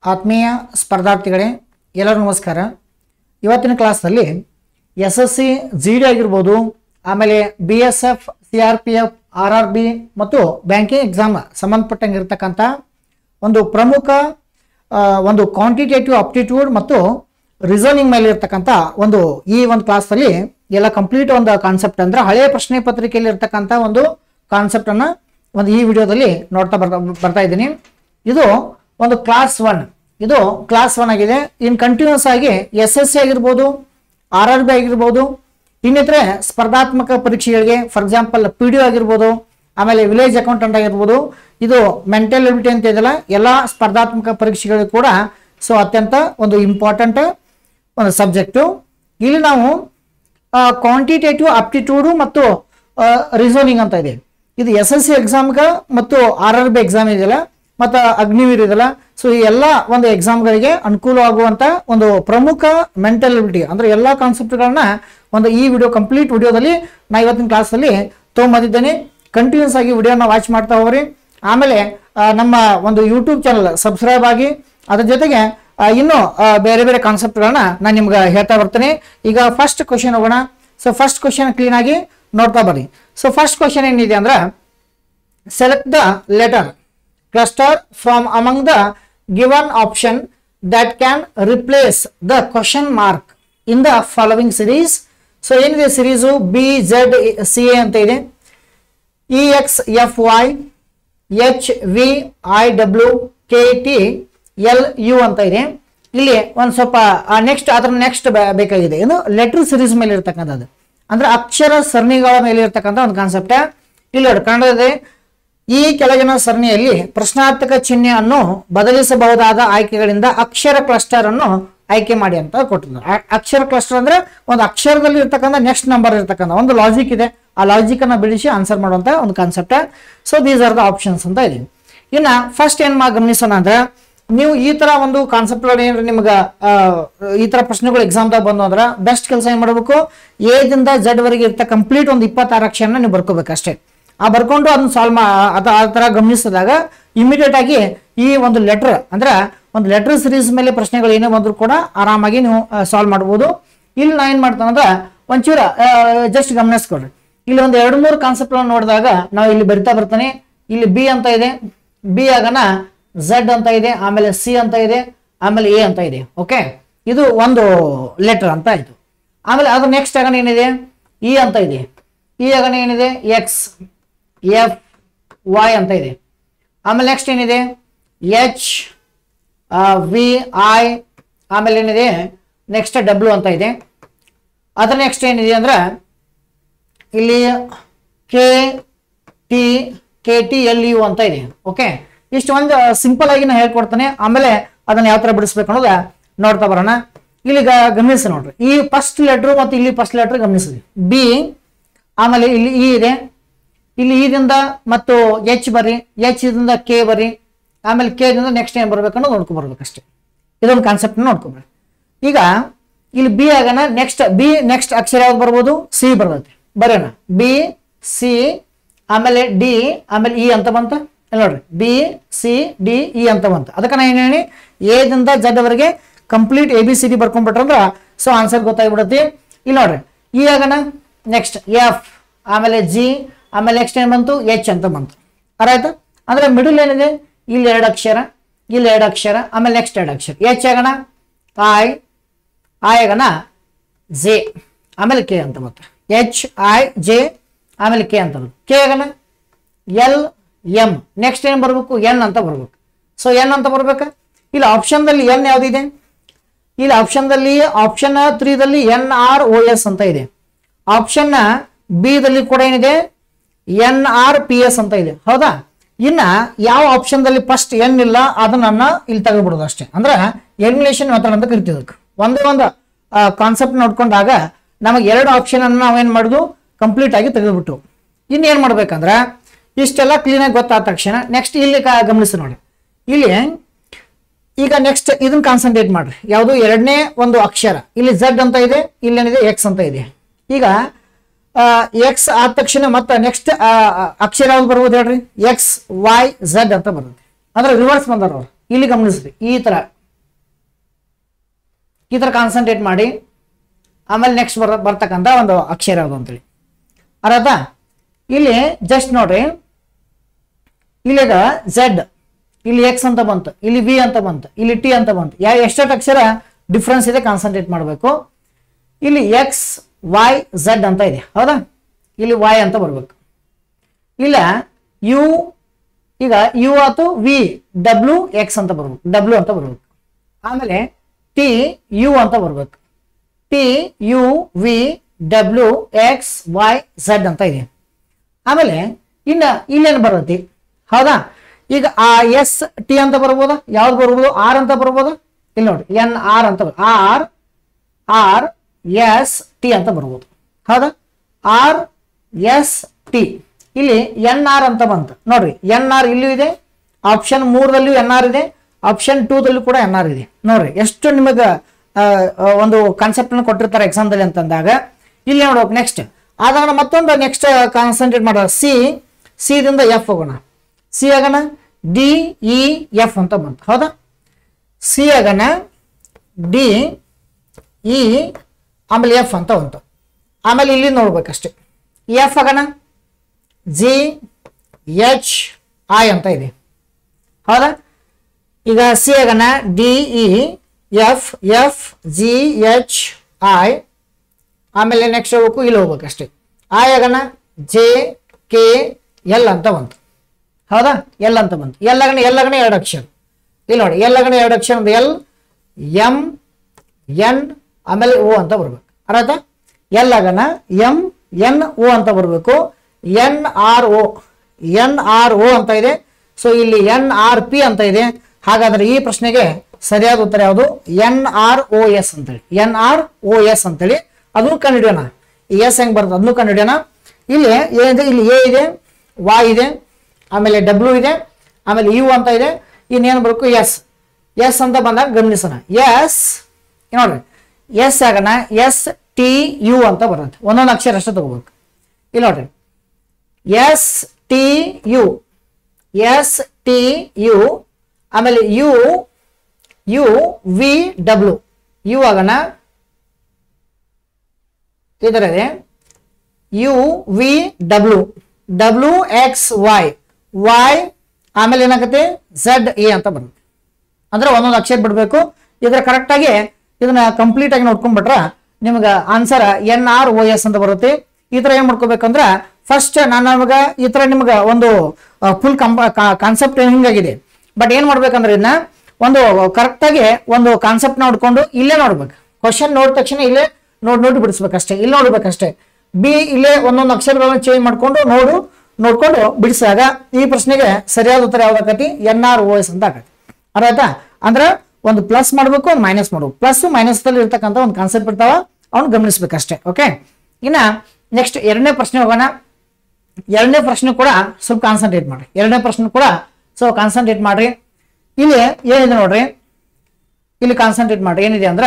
ಆತ್ಮೀಯ ಸ್ಪರ್ಧಾರ್ಥಿಗಳೇ ಎಲ್ಲರೂ ನಮಸ್ಕಾರ. ಇವತ್ತಿನ ಕ್ಲಾಸ್ನಲ್ಲಿ SSC GD ಆಗಿರ್ಬೋದು, ಆಮೇಲೆ BSF CRPF RRB ಮತ್ತು ಬ್ಯಾಂಕಿಂಗ್ ಎಕ್ಸಾಮ್ ಸಂಬಂಧಪಟ್ಟಂಗಿರ್ತಕ್ಕಂಥ ಒಂದು ಪ್ರಮುಖ ಒಂದು ಕ್ವಾಂಟಿಟೇಟಿವ್ ಆಪ್ಟಿಟ್ಯೂಡ್ ಮತ್ತು ರೀಸನಿಂಗ್ ಮೇಲೆ ಇರ್ತಕ್ಕಂಥ ಒಂದು ಕ್ಲಾಸ್ನಲ್ಲಿ ಎಲ್ಲ ಕಂಪ್ಲೀಟ್ ಒಂದು ಕಾನ್ಸೆಪ್ಟ್ ಅಂದ್ರೆ ಹಳೆಯ ಪ್ರಶ್ನೆ ಪತ್ರಿಕೆಯಲ್ಲಿ ಇರ್ತಕ್ಕಂಥ ಒಂದು ಕಾನ್ಸೆಪ್ಟ್ ಅನ್ನ ಈ ವಿಡಿಯೋದಲ್ಲಿ ನೋಡ್ತಾ ಬರ್ತಾ ಇದ್ದೀನಿ. ಇದು ಒಂದು ಕ್ಲಾಸ್ 1 ಆಗಿದೆ. ಇನ್ ಕಂಟಿನ್ಯೂಸ್ ಆಗಿ SSC ಆಗಿರ್ಬೋದು, RRB ಆಗಿರ್ಬೋದು, ಇನ್ನಿತರೆ ಸ್ಪರ್ಧಾತ್ಮಕ ಪರೀಕ್ಷೆಗಳಿಗೆ ಫಾರ್ ಎಕ್ಸಾಂಪಲ್ PDO ಆಗಿರ್ಬೋದು, ಆಮೇಲೆ ವಿಲೇಜ್ ಅಕೌಂಟೆಂಟ್ ಆಗಿರ್ಬೋದು, ಇದು ಮೆಂಟಲ್ ಎಬಿಲಿಟಿ ಅಂತ ಇದೆಯಲ್ಲ, ಎಲ್ಲ ಸ್ಪರ್ಧಾತ್ಮಕ ಪರೀಕ್ಷೆಗಳಿಗೆ ಕೂಡ ಅತ್ಯಂತ ಒಂದು ಇಂಪಾರ್ಟೆಂಟ್ ಒಂದು ಸಬ್ಜೆಕ್ಟು. ಇಲ್ಲಿ ನಾವು ಕ್ವಾಂಟಿಟೇಟಿವ್ ಆಪ್ಟಿಟ್ಯೂಡು ಮತ್ತು ರೀಸನಿಂಗ್ ಅಂತ ಇದೆ. ಇದು SSC ಎಕ್ಸಾಮ್ಗೆ ಮತ್ತು RRB ಎಕ್ಸಾಮ್ ಇದೆಯಲ್ಲ ಮತ್ತು ಅಗ್ನಿವೀರ್ ಇದೆಯಲ್ಲ, ಸೊ ಈ ಎಲ್ಲ ಒಂದು ಎಕ್ಸಾಮ್ಗಳಿಗೆ ಅನುಕೂಲವಾಗುವಂತ ಒಂದು ಪ್ರಮುಖ ಮೆಂಟಲ್ ಎಬಿಲಿಟಿ ಅಂದ್ರೆ ಎಲ್ಲ ಕಾನ್ಸೆಪ್ಟ್ಗಳನ್ನ ಈ ಕಂಪ್ಲೀಟ್ ವಿಡಿಯೋದಲ್ಲಿ ನಾ ಇವತ್ತಿನ ಕ್ಲಾಸಲ್ಲಿ ತೊಗೊಂಬಂದಿದ್ದೇನೆ. ಕಂಟಿನ್ಯೂಸ್ ಆಗಿ ವಿಡಿಯೋನ ವಾಚ್ ಮಾಡ್ತಾ ಹೋಗ್ರಿ. ಆಮೇಲೆ ನಮ್ಮ ಒಂದು ಯೂಟ್ಯೂಬ್ ಚಾನಲ್ ಸಬ್ಸ್ಕ್ರೈಬ್ ಆಗಿ, ಅದ್ರ ಜೊತೆಗೆ ಇನ್ನೂ ಬೇರೆ ಬೇರೆ ಕಾನ್ಸೆಪ್ಟ್ಗಳನ್ನ ನಾನು ನಿಮ್ಗೆ ಹೇಳ್ತಾ ಬರ್ತೇನೆ. ಈಗ ಫಸ್ಟ್ ಕ್ವಶನ್ ಹೋಗೋಣ. ಸೊ ಫಸ್ಟ್ ಕ್ವಶನ್ ಕ್ಲೀನ್ ಆಗಿ ನೋಡ್ತಾ ಬರ್ರಿ. ಸೊ ಫಸ್ಟ್ ಕ್ವಶನ್ ಏನಿದೆ ಅಂದ್ರೆ, select the letter cluster from among the given option that can replace the question mark in the following series. So ಏನಿದೆ ಸಿರೀಸು BZCA ಅಂತ ಇದೆ, EXFY HVIWKTLU ಅಂತ ಇದೆ. ಇಲ್ಲಿ ಒಂದು ಸ್ವಲ್ಪ ನೆಕ್ಸ್ಟ್ ಬೇಕಾಗಿದೆ. ಏನು ಲೆಟರ್ ಸಿರೀಸ್ ಮೇಲೆ ಇರ್ತಕ್ಕಂಥದ್ದು ಅಂದ್ರೆ ಅಕ್ಷರ ಸರಣಿಗಳ ಮೇಲೆ ಇರ್ತಕ್ಕಂಥ ಒಂದು ಕಾನ್ಸೆಪ್ಟ್. ಇಲ್ಲಿ ನೋಡಿ ಕನ್ನಡದಲ್ಲಿ ಈ ಕೆಳಗಿನ ಸರಣಿಯಲ್ಲಿ ಪ್ರಶ್ನಾರ್ಥಕ ಚಿಹ್ನೆಯನ್ನು ಬದಲಿಸಬಹುದಾದ ಆಯ್ಕೆಗಳಿಂದ ಅಕ್ಷರ ಕ್ಲಸ್ಟರ್ ಅನ್ನು ಆಯ್ಕೆ ಮಾಡಿ ಅಂತ ಕೊಟ್ಟಿದ್ದಾರೆ. ಅಕ್ಷರ ಕ್ಲಸ್ಟರ್ ಅಂದ್ರೆ ಒಂದು ಅಕ್ಷರದಲ್ಲಿ ಇರ್ತಕ್ಕಂಥ ನೆಕ್ಸ್ಟ್ ನಂಬರ್ ಇರ್ತಕ್ಕಂಥ ಒಂದು ಲಾಜಿಕ್ ಇದೆ. ಆ ಲಾಜಿಕ್ ಅನ್ನ ಬಿಡಿಸಿ ಆನ್ಸರ್ ಮಾಡುವಂತ ಒಂದು concept. So these are the options ಅಂತ ಇದೆ. ಇನ್ನ ಫಸ್ಟ್ ಏನ್ ಗಮನಿಸೋಣ ಅಂದ್ರೆ, ನೀವು ಈ ತರ ಒಂದು ಕಾನ್ಸೆಪ್ಟ್ ಏನ್ರಿ ನಿಮ್ಗೆ ಈ ತರ ಪ್ರಶ್ನೆಗಳು ಎಕ್ಸಾಮ್ದಾಗ ಬಂದು ಅಂದ್ರೆ ಬೆಸ್ಟ್ ಕೆಲಸ ಏನ್ ಮಾಡಬೇಕು, A ದಿಂದ Z ವರೆಗೆ ಇರ್ತ ಕಂಪ್ಲೀಟ್ ಒಂದು 26 ಅಕ್ಷರನ ನೀವು ಬರ್ಕೋಬೇಕು ಅಷ್ಟೇ. ಆ ಬರ್ಕೊಂಡು ಅದನ್ನ ಸಾಲ್ವ್ ಆ ತರ ಗಮನಿಸಿದಾಗ ಇಮಿಡಿಯೇಟ್ ಆಗಿ ಈ ಒಂದು ಲೆಟರ್ ಅಂದ್ರೆ ಒಂದು ಲೆಟರ್ ಸಿರೀಸ್ ಮೇಲೆ ಪ್ರಶ್ನೆಗಳು ಏನೇ ಬಂದ್ರು ಕೂಡ ಆರಾಮಾಗಿ ನೀವು ಸಾಲ್ವ್ ಮಾಡ್ಬೋದು. ಇಲ್ಲಿ ನಾ ಏನ್ ಮಾಡ್ತಾನೆ ಅಂದ್ರೆ ಒಂಚೂರ ಜಸ್ಟ್ ಗಮನಿಸ್ಕೊಡ್ರಿ. ಇಲ್ಲಿ ಒಂದು 2-3 ಕಾನ್ಸೆಪ್ಟ್ ನೋಡಿದಾಗ ನಾವು ಇಲ್ಲಿ ಬರಿತಾ ಬರ್ತಾನೆ. ಇಲ್ಲಿ B ಅಂತ ಇದೆ, B ಆಗನ Z ಅಂತ ಇದೆ, ಆಮೇಲೆ C ಅಂತ ಇದೆ, ಆಮೇಲೆ A ಅಂತ ಇದೆ. ಓಕೆ, ಇದು ಒಂದು ಲೆಟರ್ ಅಂತ ಆಯ್ತು. ಆಮೇಲೆ ಅದು ನೆಕ್ಸ್ಟ್ ಆಗನ ಏನಿದೆ, E ಅಂತ ಇದೆ. E ಆಗನ ಏನಿದೆ, XFY ಅಂತ ಇದೆ. ಆಮೇಲೆ ನೆಕ್ಸ್ಟ್ ಏನಿದೆ, HVI, ಆಮೇಲೆ ಏನಿದೆ ನೆಕ್ಸ್ಟ್ W ಅಂತ ಇದೆ. ಅದ್ರ ನೆಕ್ಸ್ಟ್ ಏನಿದೆ ಅಂದ್ರೆ ಇಲ್ಲಿ KTLU ಅಂತ ಇದೆ. ಓಕೆ, ಇಷ್ಟು ಒಂದು ಸಿಂಪಲ್ ಆಗಿ ನಾನು ಹೇಳ್ಕೊಡ್ತಾನೆ. ಆಮೇಲೆ ಅದನ್ನ ಯಾವ ತರ ಬಿಡಿಸ್ಬೇಕು ಅನ್ನೋದ ನೋಡ್ತಾ ಬರೋಣ. ಇಲ್ಲಿ ಗಮನಿಸಿ ನೋಡ್ರಿ, ಈ ಫಸ್ಟ್ ಲೆಟರ್ ಮತ್ತು ಇಲ್ಲಿ ಫಸ್ಟ್ ಲೆಟರ್ ಗಮನಿಸಿದ್ವಿ B, ಆಮೇಲೆ ಇಲ್ಲಿ E ಇದೆ. ಇಲ್ಲಿ E ದಿಂದ ಮತ್ತು H ಬರ್ರಿ, H ದಿಂದ K ಬರ್ರಿ, ಆಮೇಲೆ K ದಿಂದ ನೆಕ್ಸ್ಟ್ ಏನ್ ಬರ್ಬೇಕು ಅನ್ನೋದು ನೋಡ್ಕೊ ಬರ್ಬೇಕಷ್ಟೇ. ಇದೊಂದು ಕಾನ್ಸೆಪ್ಟ್ ನೋಡ್ಕೊಬೇಡಿ. ಈಗ ಇಲ್ಲಿ B ಆಗನ ನೆಕ್ಸ್ಟ್ ಅಕ್ಷರ ಯಾವ್ದು ಬರ್ಬೋದು, C ಬರ್ತೈತಿ. ಬರೋಣ B C ಆಮೇಲೆ D ಆಮೇಲೆ E ಅಂತ ಬಂತ. ನೋಡ್ರಿ B C D E ಅಂತ ಬಂತ. ಅದಕ್ಕೆ ನಾ ಏನ್ ಹೇಳಿ A ದಿಂದ Z ವರೆಗೆ ಕಂಪ್ಲೀಟ್ ABCD ಬರ್ಕೊಂಡ್ಬಿಟ್ರಂದ್ರ ಸೊ ಆನ್ಸರ್ ಗೊತ್ತಾಗ್ಬಿಡತಿ. ಇಲ್ಲಿ ನೋಡ್ರಿ E ಆಗನ ನೆಕ್ಸ್ಟ್ F ಆಮೇಲೆ G ಆಮೇಲೆ ನೆಕ್ಸ್ಟ್ ಏನ್ ಬಂತು H ಅಂತ ಬಂತು. ಅರಾಯ್ತು. ಅಂದ್ರೆ ಮಿಡಲ್ ಏನಿದೆ, ಇಲ್ಲಿ 2 ಅಕ್ಷರ, ಇಲ್ಲಿ 2 ಅಕ್ಷರ, ಆಮೇಲೆ ನೆಕ್ಸ್ಟ್ 2 ಅಕ್ಷರ. H ಆಗನ I ಆಗನ J ಆಮೇಲೆ K ಅಂತ ಬಂತು. HIJ ಆಮೇಲೆ K ಅಂತ ಬಂತು. K ಆಗನ LM, ನೆಕ್ಸ್ಟ್ ಏನ್ ಬರ್ಬೇಕು N ಅಂತ ಬರ್ಬೇಕು. ಸೊ N ಅಂತ ಬರ್ಬೇಕಾ. ಇಲ್ಲಿ ಆಪ್ಷನ್ದಲ್ಲಿ N ಯಾವ್ದಿದೆ, ಇಲ್ಲಿ ಆಪ್ಷನ್ದಲ್ಲಿ ಆಪ್ಷನ್ 3 ದಲ್ಲಿ NROS ಅಂತ ಇದೆ. ಆಪ್ಷನ್ B ದಲ್ಲಿ ಕೂಡ ಏನಿದೆ NRPS ಅಂತ ಇದೆ. ಹೌದಾ. ಇನ್ನ ಯಾವ ಆಪ್ಷನ್ದಲ್ಲಿ ಫಸ್ಟ್ N ಇಲ್ಲ ಅದನ್ನ ಇಲ್ಲಿ ತೆಗೆದ್ಬಿಡೋದು ಅಷ್ಟೇ. ಅಂದ್ರೆ ಎಲಿಮಿನೇಷನ್ ಮೆಥಡ್ ಅಂತ ಕರಿತೀವಿ. ಒಂದೇ ಒಂದು ಕಾನ್ಸೆಪ್ಟ್ ನೋಡ್ಕೊಂಡಾಗ ನಮಗೆ 2 ಆಪ್ಷನ್ ಅನ್ನು ನಾವೇನ್ ಮಾಡುದು ಕಂಪ್ಲೀಟ್ ಆಗಿ ತೆಗೆದ್ಬಿಟ್ಟು ಇನ್ನೇನ್ ಮಾಡ್ಬೇಕಂದ್ರೆ ಇಷ್ಟೆಲ್ಲ ಕ್ಲೀನ್ ಆಗಿ ಗೊತ್ತಾದ ತಕ್ಷಣ ನೆಕ್ಸ್ಟ್ ಇಲ್ಲಿ ಗಮನಿಸಿ ನೋಡಿ. ಇಲ್ಲಿ ಈಗ ನೆಕ್ಸ್ಟ್ ಇದನ್ನ ಕಾನ್ಸಂಟ್ರೇಟ್ ಮಾಡ್ರಿ. ಯಾವುದು ಎರಡನೇ ಒಂದು ಅಕ್ಷರ, ಇಲ್ಲಿ Z ಅಂತ ಇದೆ, ಇಲ್ಲೇನಿದೆ X ಅಂತ ಇದೆ. ಈಗ X ಆದ ತಕ್ಷಣ ಮತ್ತೆ ನೆಕ್ಸ್ಟ್ ಅಕ್ಷರ ಯಾವ್ದು ಬರ್ಬೋದು ಹೇಳ್ರಿ, XYZ ಅಂತ ಬರುತ್ತೆ. ಅಂದ್ರೆ ರಿವರ್ಸ್ ಬಂದಾರ ಅವ್ರು. ಇಲ್ಲಿ ಗಮನಿಸ್ರಿ, ಈ ತರ ಈ ತರ ಕಾನ್ಸಂಟ್ರೇಟ್ ಮಾಡಿ ಆಮೇಲೆ ನೆಕ್ಸ್ಟ್ ಬರ್ತಕ್ಕಂಥ ಒಂದು ಅಕ್ಷರ ಯಾವುದು ಅಂತೇಳಿ ಅರ್ಥ. ಇಲ್ಲಿ ಜಸ್ಟ್ ನೋಡ್ರಿ, ಇಲ್ಲಿಗ ಝೆಡ್, ಇಲ್ಲಿ ಎಕ್ಸ್ ಅಂತ ಬಂತು, ಇಲ್ಲಿ ವಿ ಅಂತ ಬಂತು, ಇಲ್ಲಿ ಟಿ ಅಂತ ಬಂತು. ಎಷ್ಟೆಷ್ಟು ಅಕ್ಷರ ಡಿಫ್ರೆನ್ಸ್ ಇದೆ ಕಾನ್ಸಂಟ್ರೇಟ್ ಮಾಡಬೇಕು. ಇಲ್ಲಿ ಎಕ್ಸ್ ವೈ ಝೆಡ್ ಅಂತ ಇದೆ, ಹೌದಾ? ಇಲ್ಲಿ ವೈ ಅಂತ ಬರ್ಬೇಕು. ಇಲ್ಲ ಯು, ಈಗ ಯು ಆತು ವಿ ಡಬ್ಲ್ಯೂ ಎಕ್ಸ್ ಅಂತ ಬರ್ಬೇಕು, ಡಬ್ಲ್ಯೂ ಅಂತ ಬರ್ಬೇಕು. ಆಮೇಲೆ ಟಿ ಯು ಅಂತ ಬರ್ಬೇಕು, T U V W X Y Z ಅಂತ ಇದೆ. ಆಮೇಲೆ ಇನ್ನು ಇಲ್ಲೇನು ಬರುತ್ತೆ, ಹೌದಾ? ಈಗ ಆ ಎಸ್ ಟಿ ಅಂತ ಬರ್ಬೋದಾ? ಯಾವ್ದು ಬರ್ಬೋದು? ಆರ್ ಅಂತ ಬರ್ಬೋದಾ? ಇಲ್ಲಿ ನೋಡಿ ಎನ್ ಆರ್ ಅಂತ ಆರ್ ಆರ್ ಎಸ್ ಟಿ ಅಂತ ಬರ್ಬೋದು, ಹೌದಾ? R S T. ಇಲ್ಲಿ ಎನ್ ಆರ್ ಅಂತ ಬಂತು ನೋಡ್ರಿ, ಎನ್ ಆರ್ ಇಲ್ಲೂ ಇದೆ, ಆಪ್ಷನ್ 3ದಲ್ಲೂ ಎನ್ ಆರ್ ಇದೆ, ಆಪ್ಷನ್ 2ದಲ್ಲೂ ಕೂಡ ಎನ್ ಆರ್ ಇದೆ. ನೋಡ್ರಿ ಎಷ್ಟು ನಿಮಗೆ ಒಂದು ಕಾನ್ಸೆಪ್ಟ್ ಅನ್ನು ಕೊಟ್ಟಿರ್ತಾರೆ ಎಕ್ಸಾಮ್ದಲ್ಲಿ ಅಂತಂದಾಗ ಇಲ್ಲಿ ನೋಡ್ಬೇಕು. ನೆಕ್ಸ್ಟ್ ಆದಾಗ ಮತ್ತೊಂದು ನೆಕ್ಸ್ಟ್ ಕಾನ್ಸಂಟ್ರೇಟ್ ಮಾಡೋಣ. ಸಿ ದಿಂದ ಎಫ್ ಹೋಗೋಣ. ಸಿ ಆಗೋಣ ಡಿ ಇ ಎಫ್ ಅಂತ ಬಂತು, ಹೌದಾ? ಸಿ ಆಗೋಣ ಡಿ ಇ ಆಮೇಲೆ ಎಫ್ ಅಂತ ಬಂತು. ಆಮೇಲೆ ಇಲ್ಲಿ ನೋಡ್ಬೇಕಷ್ಟೆ. ಎಫ್ ಆಗೋಣ ಜಿ ಎಚ್ ಐ ಅಂತ ಇದೆ, ಹೌದಾ? ಈಗ ಸಿ ಆಗೋಣ D E F F G H I. ಆಮೇಲೆ ನೆಕ್ಸ್ಟ್ ಹೋಗ್ಬೇಕು, ಇಲ್ಲಿ ಹೋಗ್ಬೇಕಷ್ಟೇ. ಐ ಆಗೋಣ ಜೆ ಕೆ ಎಲ್ ಅಂತ ಬಂತು, ಹೌದಾ? ಎಲ್ ಅಂತ ಬಂತು. ಎಲ್ಲಗಣ 2 ಅಕ್ಷರ. ಇಲ್ಲಿ ನೋಡಿ ಎಲ್ಲಗಣ 2 ಅಕ್ಷರ, ಎಲ್ ಎಂ ಎನ್ ಆಮೇಲೆ ಓ ಅಂತ ಬರ್ಬೇಕು, ಅರ್ಥ? ಎಲ್ಲಗಣ ಎಂ ಎನ್ ಓ ಅಂತ ಬರಬೇಕು. ಎನ್ ಆರ್ ಓ ಅಂತ ಇದೆ. ಸೊ ಇಲ್ಲಿ ಎನ್ ಆರ್ ಪಿ ಅಂತ ಇದೆ. ಹಾಗಾದ್ರೆ ಈ ಪ್ರಶ್ನೆಗೆ ಸರಿಯಾದ ಉತ್ತರ ಯಾವುದು? ಎನ್ ಆರ್ ಓ ಎಸ್ ಅಂತೇಳಿ, ಎನ್ ಆರ್ ಓ ಎಸ್ ಅಂತೇಳಿ ಅದನ್ನು ಕಂಡುಹಿಡಿಯೋಣ. ಎಸ್ ಹೆಂಗ್ ಬರ್ತದೆ ಅದನ್ನು ಕಂಡುಹಿಡಿಯೋಣ. ಇಲ್ಲಿ ಏನಿದೆ? ಇಲ್ಲಿ ಎ ಇದೆ, ವೈ ಇದೆ, ಆಮೇಲೆ ಡಬ್ಲ್ಯೂ ಇದೆ, ಆಮೇಲೆ ಯು ಅಂತ ಇದೆ. ಇನ್ನೇನು ಬರಬೇಕು? ಎಸ್. ಎಸ್ ಅಂತ ಬಂದಾಗ ಗಮನಿಸೋಣ. ಎಸ್ ನೋಡ್ರಿ, ಎಸ್ ಆಗೋಣ ಎಸ್ ಟಿ ಯು ಅಂತ ಬರುತ್ತೆ. ಒಂದೊಂದು ಅಕ್ಷರ ಅಷ್ಟೇ ತಗೋಬೇಕು. ಇಲ್ಲಿ ನೋಡ್ರಿ S T U, S T U, ಆಮೇಲೆ U U V W, U ಆಗೋಣ ಇದರ U V W, W X Y, Y ಆಮೇಲೆ ಏನಾಗುತ್ತೆ? ಝೆಡ್ ಎ ಅಂತ ಬರುತ್ತೆ. ಅಂದ್ರೆ ಒಂದೊಂದು ಅಕ್ಷರ ಬಿಡಬೇಕು. ಇದರ ಕರೆಕ್ಟಾಗಿ ಇದನ್ನ ಕಂಪ್ಲೀಟ್ ಆಗಿ ನೋಡ್ಕೊಂಡ್ಬಿಟ್ರೆ ನಿಮ್ಗೆ answer N R O S ಅಂತ ಬರುತ್ತೆ. ಈ ತರ ಏನ್ ಮಾಡ್ಕೋಬೇಕಂದ್ರೆ ಫಸ್ಟ್ ನಾನು ನಮಗೆ ಈ ತರ ನಿಮ್ಗೆ ಒಂದು ಫುಲ್ ಕಾನ್ಸೆಪ್ಟ್ ಹಿಂಗಾಗಿದೆ. ಬಟ್ ಏನ್ ಮಾಡ್ಬೇಕಂದ್ರೆ ಇದನ್ನ ಒಂದು ಕರೆಕ್ಟಾಗಿ ಒಂದು ಕಾನ್ಸೆಪ್ಟ್ ನೋಡ್ಕೊಂಡು ಇಲ್ಲೇ ನೋಡ್ಬೇಕು. ಕ್ವಶನ್ ನೋಡಿದ ತಕ್ಷಣ ಇಲ್ಲೇ ನೋಡಿ ಬಿಡಿಸ್ಬೇಕಷ್ಟೇ, ಇಲ್ಲಿ ನೋಡ್ಬೇಕಷ್ಟೇ. ಬಿ ಇಲ್ಲೇ ಒಂದೊಂದು ಅಕ್ಷರಗಳನ್ನು ಚೇಂಜ್ ಮಾಡ್ಕೊಂಡು ನೋಡ್ಕೊಂಡು ಬಿಡಿಸಿದಾಗ ಈ ಪ್ರಶ್ನೆಗೆ ಸರಿಯಾದ ಉತ್ತರ ಯಾವ್ದಾಕತಿ? ಎನ್ ಆರ್ ಓ ಎಸ್ ಅಂತ ಆಗತ್ತೆ, ಅರ್ಥ? ಅಂದ್ರೆ ಒಂದು ಪ್ಲಸ್ ಮಾಡ್ಬೇಕು, ಒಂದು ಮೈನಸ್ ಮಾಡ್ಬೇಕು. ಪ್ಲಸ್ ಮೈನಸ್ ಅಲ್ಲಿ ಇರ್ತಕ್ಕಂಥ ಒಂದು ಕಾನ್ಸೆಪ್ಟ್ ಇರ್ತಾವ, ಅವ್ನು ಗಮನಿಸ್ಬೇಕಷ್ಟೇ. ಓಕೆ, ಇನ್ನ ನೆಕ್ಸ್ಟ್ 2ನೇ ಪ್ರಶ್ನೆ ಹೋಗೋಣ. 2ನೇ ಪ್ರಶ್ನೆ ಕೂಡ ಸ್ವಲ್ಪ ಕಾನ್ಸಂಟ್ರೇಟ್ ಮಾಡ್ರಿ. 2ನೇ ಪ್ರಶ್ನೆ ಕೂಡ ಸ್ವಲ್ಪ ಕಾನ್ಸಂಟ್ರೇಟ್ ಮಾಡ್ರಿ. ಇಲ್ಲಿ ಏನಿದೆ ನೋಡ್ರಿ, ಇಲ್ಲಿ ಕಾನ್ಸಂಟ್ರೇಟ್ ಮಾಡ್ರಿ. ಏನಿದೆ ಅಂದ್ರ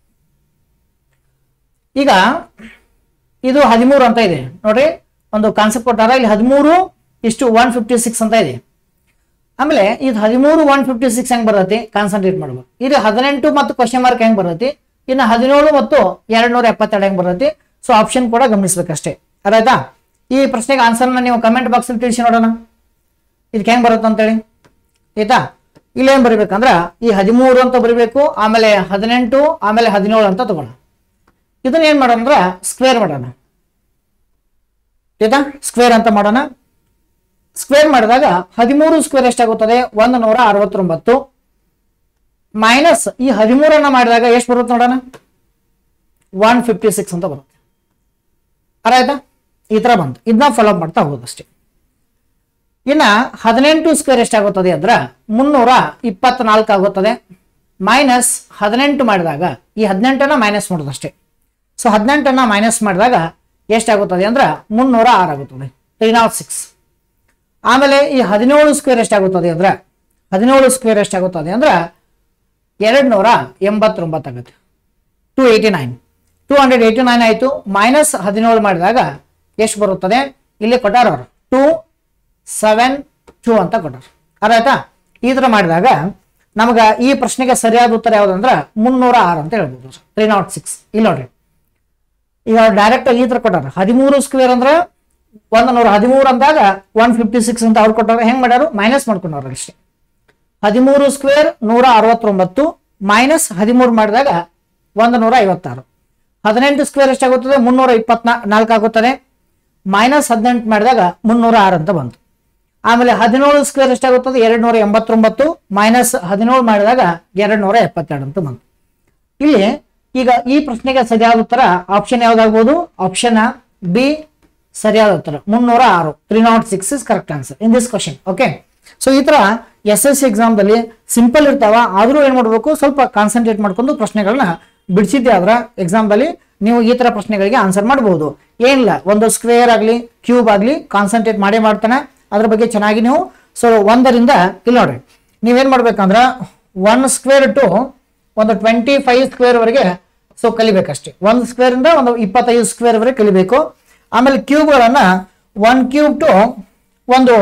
ಈಗ ಇದು 13 ಅಂತ ಇದೆ ನೋಡ್ರಿ, ಒಂದು ಕಾನ್ಸೆಪ್ಟ್ ಕೊಟ್ಟಾರ. ಇಲ್ಲಿ 13:156 ಅಂತ ಇದೆ. ಆಮೇಲೆ ಇದು 13:156 ಹೆಂಗ್ ಬರತ್ತೆ? ಕಾನ್ಸಂಟ್ರೇಟ್ ಮಾಡ್ಬೇಕು. ಇದು 18 ಮತ್ತು ಕ್ವಶನ್ ಮಾರ್ಕ್ ಹೆಂಗ್ ಬರತ್ತೆ? ಇನ್ನು 17 ಮತ್ತು 272 ಹೆಂಗ್ ಬರತ್ತೆ? ಸೊ ಆಪ್ಷನ್ ಕೂಡ ಗಮನಿಸ್ಬೇಕಷ್ಟೇ, ಅರ್ಥ? ಈ ಪ್ರಶ್ನೆಗೆ ಆನ್ಸರ್ನ ನೀವು ಕಮೆಂಟ್ ಬಾಕ್ಸ್ ಅಲ್ಲಿ ತಿಳಿಸಿ ನೋಡೋಣ, ಇದಕ್ಕೆ ಹೆಂಗ್ ಬರುತ್ತೆ ಅಂತೇಳಿ, ಆಯ್ತಾ? ಇಲ್ಲೇನ್ ಬರಿಬೇಕಂದ್ರ ಈ 13 ಅಂತ ಬರಿಬೇಕು, ಆಮೇಲೆ 18, ಆಮೇಲೆ 17 ಅಂತ ತಗೋಣ. ಇದನ್ನ ಏನ್ ಮಾಡೋಣ ಅಂದ್ರ ಸ್ಕ್ವೇರ್ ಮಾಡೋಣ, ಆಯ್ತಾ? ಸ್ಕ್ವೇರ್ ಅಂತ ಮಾಡೋಣ. ಸ್ಕ್ವೇರ್ ಮಾಡಿದಾಗ 13 ಸ್ಕ್ವೇರ್ ಎಷ್ಟಾಗುತ್ತದೆ? 169 ಮೈನಸ್ ಈ 13 ಮಾಡಿದಾಗ ಎಷ್ಟು ಬರುತ್ತೆ ನೋಡೋಣ? 156 ಅಂತ ಬರುತ್ತೆ, ಆಯ್ತಾ? ಈ ತರ ಬಂತು. ಇದನ್ನ ಫಾಲೋ ಮಾಡ್ತಾ ಹೋಗೋದಷ್ಟೇ. ಇನ್ನ 18 ಸ್ಕ್ವೇರ್ ಎಷ್ಟಾಗುತ್ತದೆ ಅಂದ್ರ 324 ಆಗುತ್ತದೆ. ಮೈನಸ್ 18 ಮಾಡಿದಾಗ ಈ 18 ಮೈನಸ್ ಮಾಡೋದಷ್ಟೇ. ಸೊ 18 ಮೈನಸ್ ಮಾಡಿದಾಗ ಎಷ್ಟಾಗುತ್ತದೆ ಅಂದ್ರ 306 ಆಗುತ್ತದೆ, 306. ಆಮೇಲೆ ಈ 17 ಸ್ಕ್ವೇರ್ ಎಷ್ಟಾಗುತ್ತದೆ ಅಂದ್ರ 17 ಸ್ಕ್ವೇರ್ ಎಷ್ಟಾಗುತ್ತದೆ ಅಂದ್ರ 289 ಆಗುತ್ತೆ, 289 ಆಯ್ತು. ಮೈನಸ್ 17 ಮಾಡಿದಾಗ ಎಷ್ಟು ಬರುತ್ತದೆ? ಇಲ್ಲಿ ಕೊಟ್ಟಾರ ಅವರು 272 ಅಂತ ಕೊಟ್ಟಾರ, ಅರ್ಥ? ಈ ತರ ಮಾಡಿದಾಗ ನಮಗ ಈ ಪ್ರಶ್ನೆಗೆ ಸರಿಯಾದ ಉತ್ತರ ಯಾವ್ದಂದ್ರ 306 ಅಂತ ಹೇಳ್ಬೋದು. 306 ಇಲ್ಲಿ ನೋಡ್ರಿ. ಈಗ ಡೈರೆಕ್ಟ್ ಈ ತರ ಕೊಟ್ಟಾರ 13 ಸ್ಕ್ವೇರ್ ಅಂದ್ರೆ 113 ಅಂದಾಗ 156 ಅಂತ ಅವ್ರು ಕೊಟ್ಟಾರ. ಹೆಂಗ್ ಮಾಡ್ಯಾರು? ಮೈನಸ್ ಮಾಡ್ಕೊಂಡವ್ರ ಅಷ್ಟೇ. 13 ಸ್ಕ್ವೇರ್ 169 ಮೈನಸ್ 13 ಮಾಡಿದಾಗ 156. 18 ಸ್ಕ್ವೇರ್ ಎಷ್ಟಾಗುತ್ತದೆ? 324 ಆಗುತ್ತದೆ. ಮೈನಸ್ 18 ಮಾಡಿದಾಗ 306 ಅಂತ ಬಂತು. ಆಮೇಲೆ 17 ಸ್ಕ್ವೇರ್ ಎಷ್ಟಾಗುತ್ತದೆ? 289 ಮೈನಸ್ 17 ಮಾಡಿದಾಗ 272 ಅಂತ ಬಂತು. ಇಲ್ಲಿ ಈಗ ಈ ಪ್ರಶ್ನೆಗೆ ಸರಿಯಾದ ಉತ್ತರ ಆಪ್ಷನ್ ಯಾವ್ದಾಗ್ಬೋದು? ಆಪ್ಷನ್ ಬಿ ಸರಿಯಾದ ಉತ್ತರ 306. 306 is correct answer in this question. Okay, so ಈ ತರ SSC ಎಕ್ಸಾಮ್ ದಲ್ಲಿ ಸಿಂಪಲ್ ಇರ್ತಾವ, ಆದ್ರೂ ಏನ್ ಮಾಡ್ಬೇಕು, ಸ್ವಲ್ಪ ಕಾನ್ಸಂಟ್ರೇಟ್ ಮಾಡ್ಕೊಂಡು ಪ್ರಶ್ನೆಗಳನ್ನ ಬಿಡಿಸಿದ್ದೆ ಆದ್ರ ಎಕ್ಸಾಮ್ ದಲ್ಲಿ ನೀವು ಈ ತರ ಪ್ರಶ್ನೆಗಳಿಗೆ ಆನ್ಸರ್ ಮಾಡಬಹುದು. ಏನಿಲ್ಲ, ಒಂದು ಸ್ಕ್ವೇರ್ ಆಗ್ಲಿ ಕ್ಯೂಬ್ ಆಗ್ಲಿ ಕಾನ್ಸಂಟ್ರೇಟ್ ಮಾಡೇ ಮಾಡ್ತಾನೆ, ಅದ್ರ ಬಗ್ಗೆ ಚೆನ್ನಾಗಿ ನೀವು. ಸೊ 1ರಿಂದ ಇಲ್ಲಿ ನೋಡ್ರಿ, ನೀವೇನ್ ಮಾಡ್ಬೇಕಂದ್ರ 1 ಸ್ಕ್ವೇರ್ ಟು ಒಂದು 25 ಸ್ಕ್ವೇರ್ ವರೆಗೆ ಸೊ ಕಲಿಬೇಕಷ್ಟೇ. 1 ಸ್ಕ್ವೇರ್ ಇಂದ ಒಂದು 25 ಸ್ಕ್ವೇರ್ ವರೆಗೆ ಕಲಿಬೇಕು. ಆಮೇಲೆ ಕ್ಯೂಬ್ಗಳನ್ನ 1 ಕ್ಯೂಬ್ ಟು ಒಂದು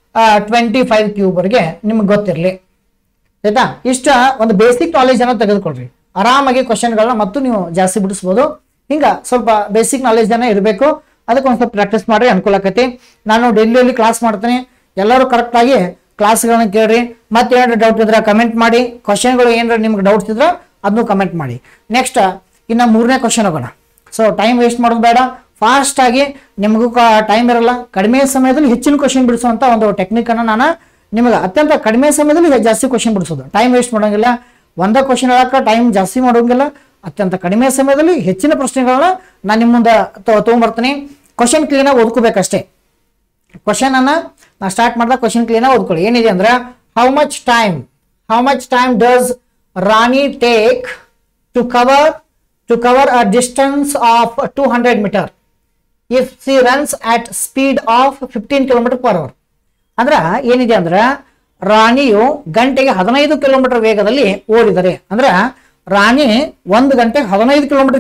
25 ಕ್ಯೂಬ್ ವರೆಗೆ ನಿಮ್ಗೆ ಗೊತ್ತಿರಲಿ, ಆಯ್ತಾ? ಇಷ್ಟ ಒಂದು ಬೇಸಿಕ್ ನಾಲೆಜ್ ಅನ್ನ ತೆಗೆದುಕೊಳ್ರಿ, ಆರಾಮಾಗಿ ಕ್ವಶನ್ಗಳನ್ನ ಮತ್ತು ನೀವು ಜಾಸ್ತಿ ಬಿಡಿಸ್ಬೋದು. ಹಿಂಗ ಸ್ವಲ್ಪ ಬೇಸಿಕ್ ನಾಲೆಜ್ ಅನ್ನ ಇರಬೇಕು, ಅದಕ್ಕೆ ಒಂದು ಸ್ವಲ್ಪ ಪ್ರಾಕ್ಟೀಸ್ ಮಾಡ್ರಿ, ಅನುಕೂಲ ಆಕತಿ. ನಾನು ಡೈಲಿ ಕ್ಲಾಸ್ ಮಾಡ್ತೀನಿ, ಎಲ್ಲರೂ ಕರೆಕ್ಟ್ ಆಗಿ ಕ್ಲಾಸ್ಗಳನ್ನ ಕೇಳ್ರಿ. ಮತ್ತೆ ಏನಾದ್ರು ಡೌಟ್ ಇದ್ರೆ ಕಮೆಂಟ್ ಮಾಡಿ, ಕ್ವಶನ್ಗಳು ಏನಾರ ನಿಮ್ಗೆ ಡೌಟ್ಸ್ ಇದ್ರೆ ಅದನ್ನು ಕಮೆಂಟ್ ಮಾಡಿ. ನೆಕ್ಸ್ಟ್ ಇನ್ನ 3ನೇ ಕ್ವಶನ್ ಹೋಗೋಣ. ಸೊ ಟೈಮ್ ವೇಸ್ಟ್ ಮಾಡೋದು ಬೇಡ, ಫಾಸ್ಟ್ ಆಗಿ, ನಿಮಗೂ ಟೈಮ್ ಇರಲ್ಲ, ಕಡಿಮೆ ಸಮಯದಲ್ಲಿ ಹೆಚ್ಚಿನ ಕ್ವಶನ್ ಬಿಡಿಸುವಂತ ಒಂದು ಟೆಕ್ನಿಕ್ ಅನ್ನ ನಾನು ನಿಮಗೆ ಅತ್ಯಂತ ಕಡಿಮೆ ಸಮಯದಲ್ಲಿ ಜಾಸ್ತಿ ಕ್ವಶನ್ ಬಿಡಿಸೋದು. ಟೈಮ್ ವೇಸ್ಟ್ ಮಾಡೋಂಗಿಲ್ಲ, ಒಂದ ಕ್ವಶನ್ ಹೇಳಕ್ಕೆ ಟೈಮ್ ಜಾಸ್ತಿ ಮಾಡೋಂಗಿಲ್ಲ, ಅತ್ಯಂತ ಕಡಿಮೆ ಸಮಯದಲ್ಲಿ ಹೆಚ್ಚಿನ ಪ್ರಶ್ನೆಗಳನ್ನ ನಾನು ನಿಮ್ಮ ಮುಂದೆ ತಗೊಂಡ್ಬರ್ತೀನಿ. ಕ್ವಶನ್ ಕ್ಲೀನ್ ಆಗಿ ಓದ್ಕೋಬೇಕಷ್ಟೇ. ಕ್ವಶನ್ ಅನ್ನ ನಾ ಸ್ಟಾರ್ಟ್ ಮಾಡಿದಾಗ ಕ್ವಶನ್ ಕ್ಲೀನ್ ಆಗಿ ಓದ್ಕೊಳ್ಳಿ. ಏನಿದೆ ಅಂದ್ರೆ, how much time does Rani take to cover a distance of 200 meter if she runs at speed of 15 km/h. ಅಂದ್ರ ಏನಿದೆ ಅಂದ್ರ, ರಾಣಿಯು ಗಂಟೆಗೆ 15 ಕಿಲೋಮೀಟರ್ ವೇಗದಲ್ಲಿ ಓಡಿದರೆ, ಅಂದ್ರ ರಾಣಿ 1 ಗಂಟೆಗೆ 15 ಕಿಲೋಮೀಟರ್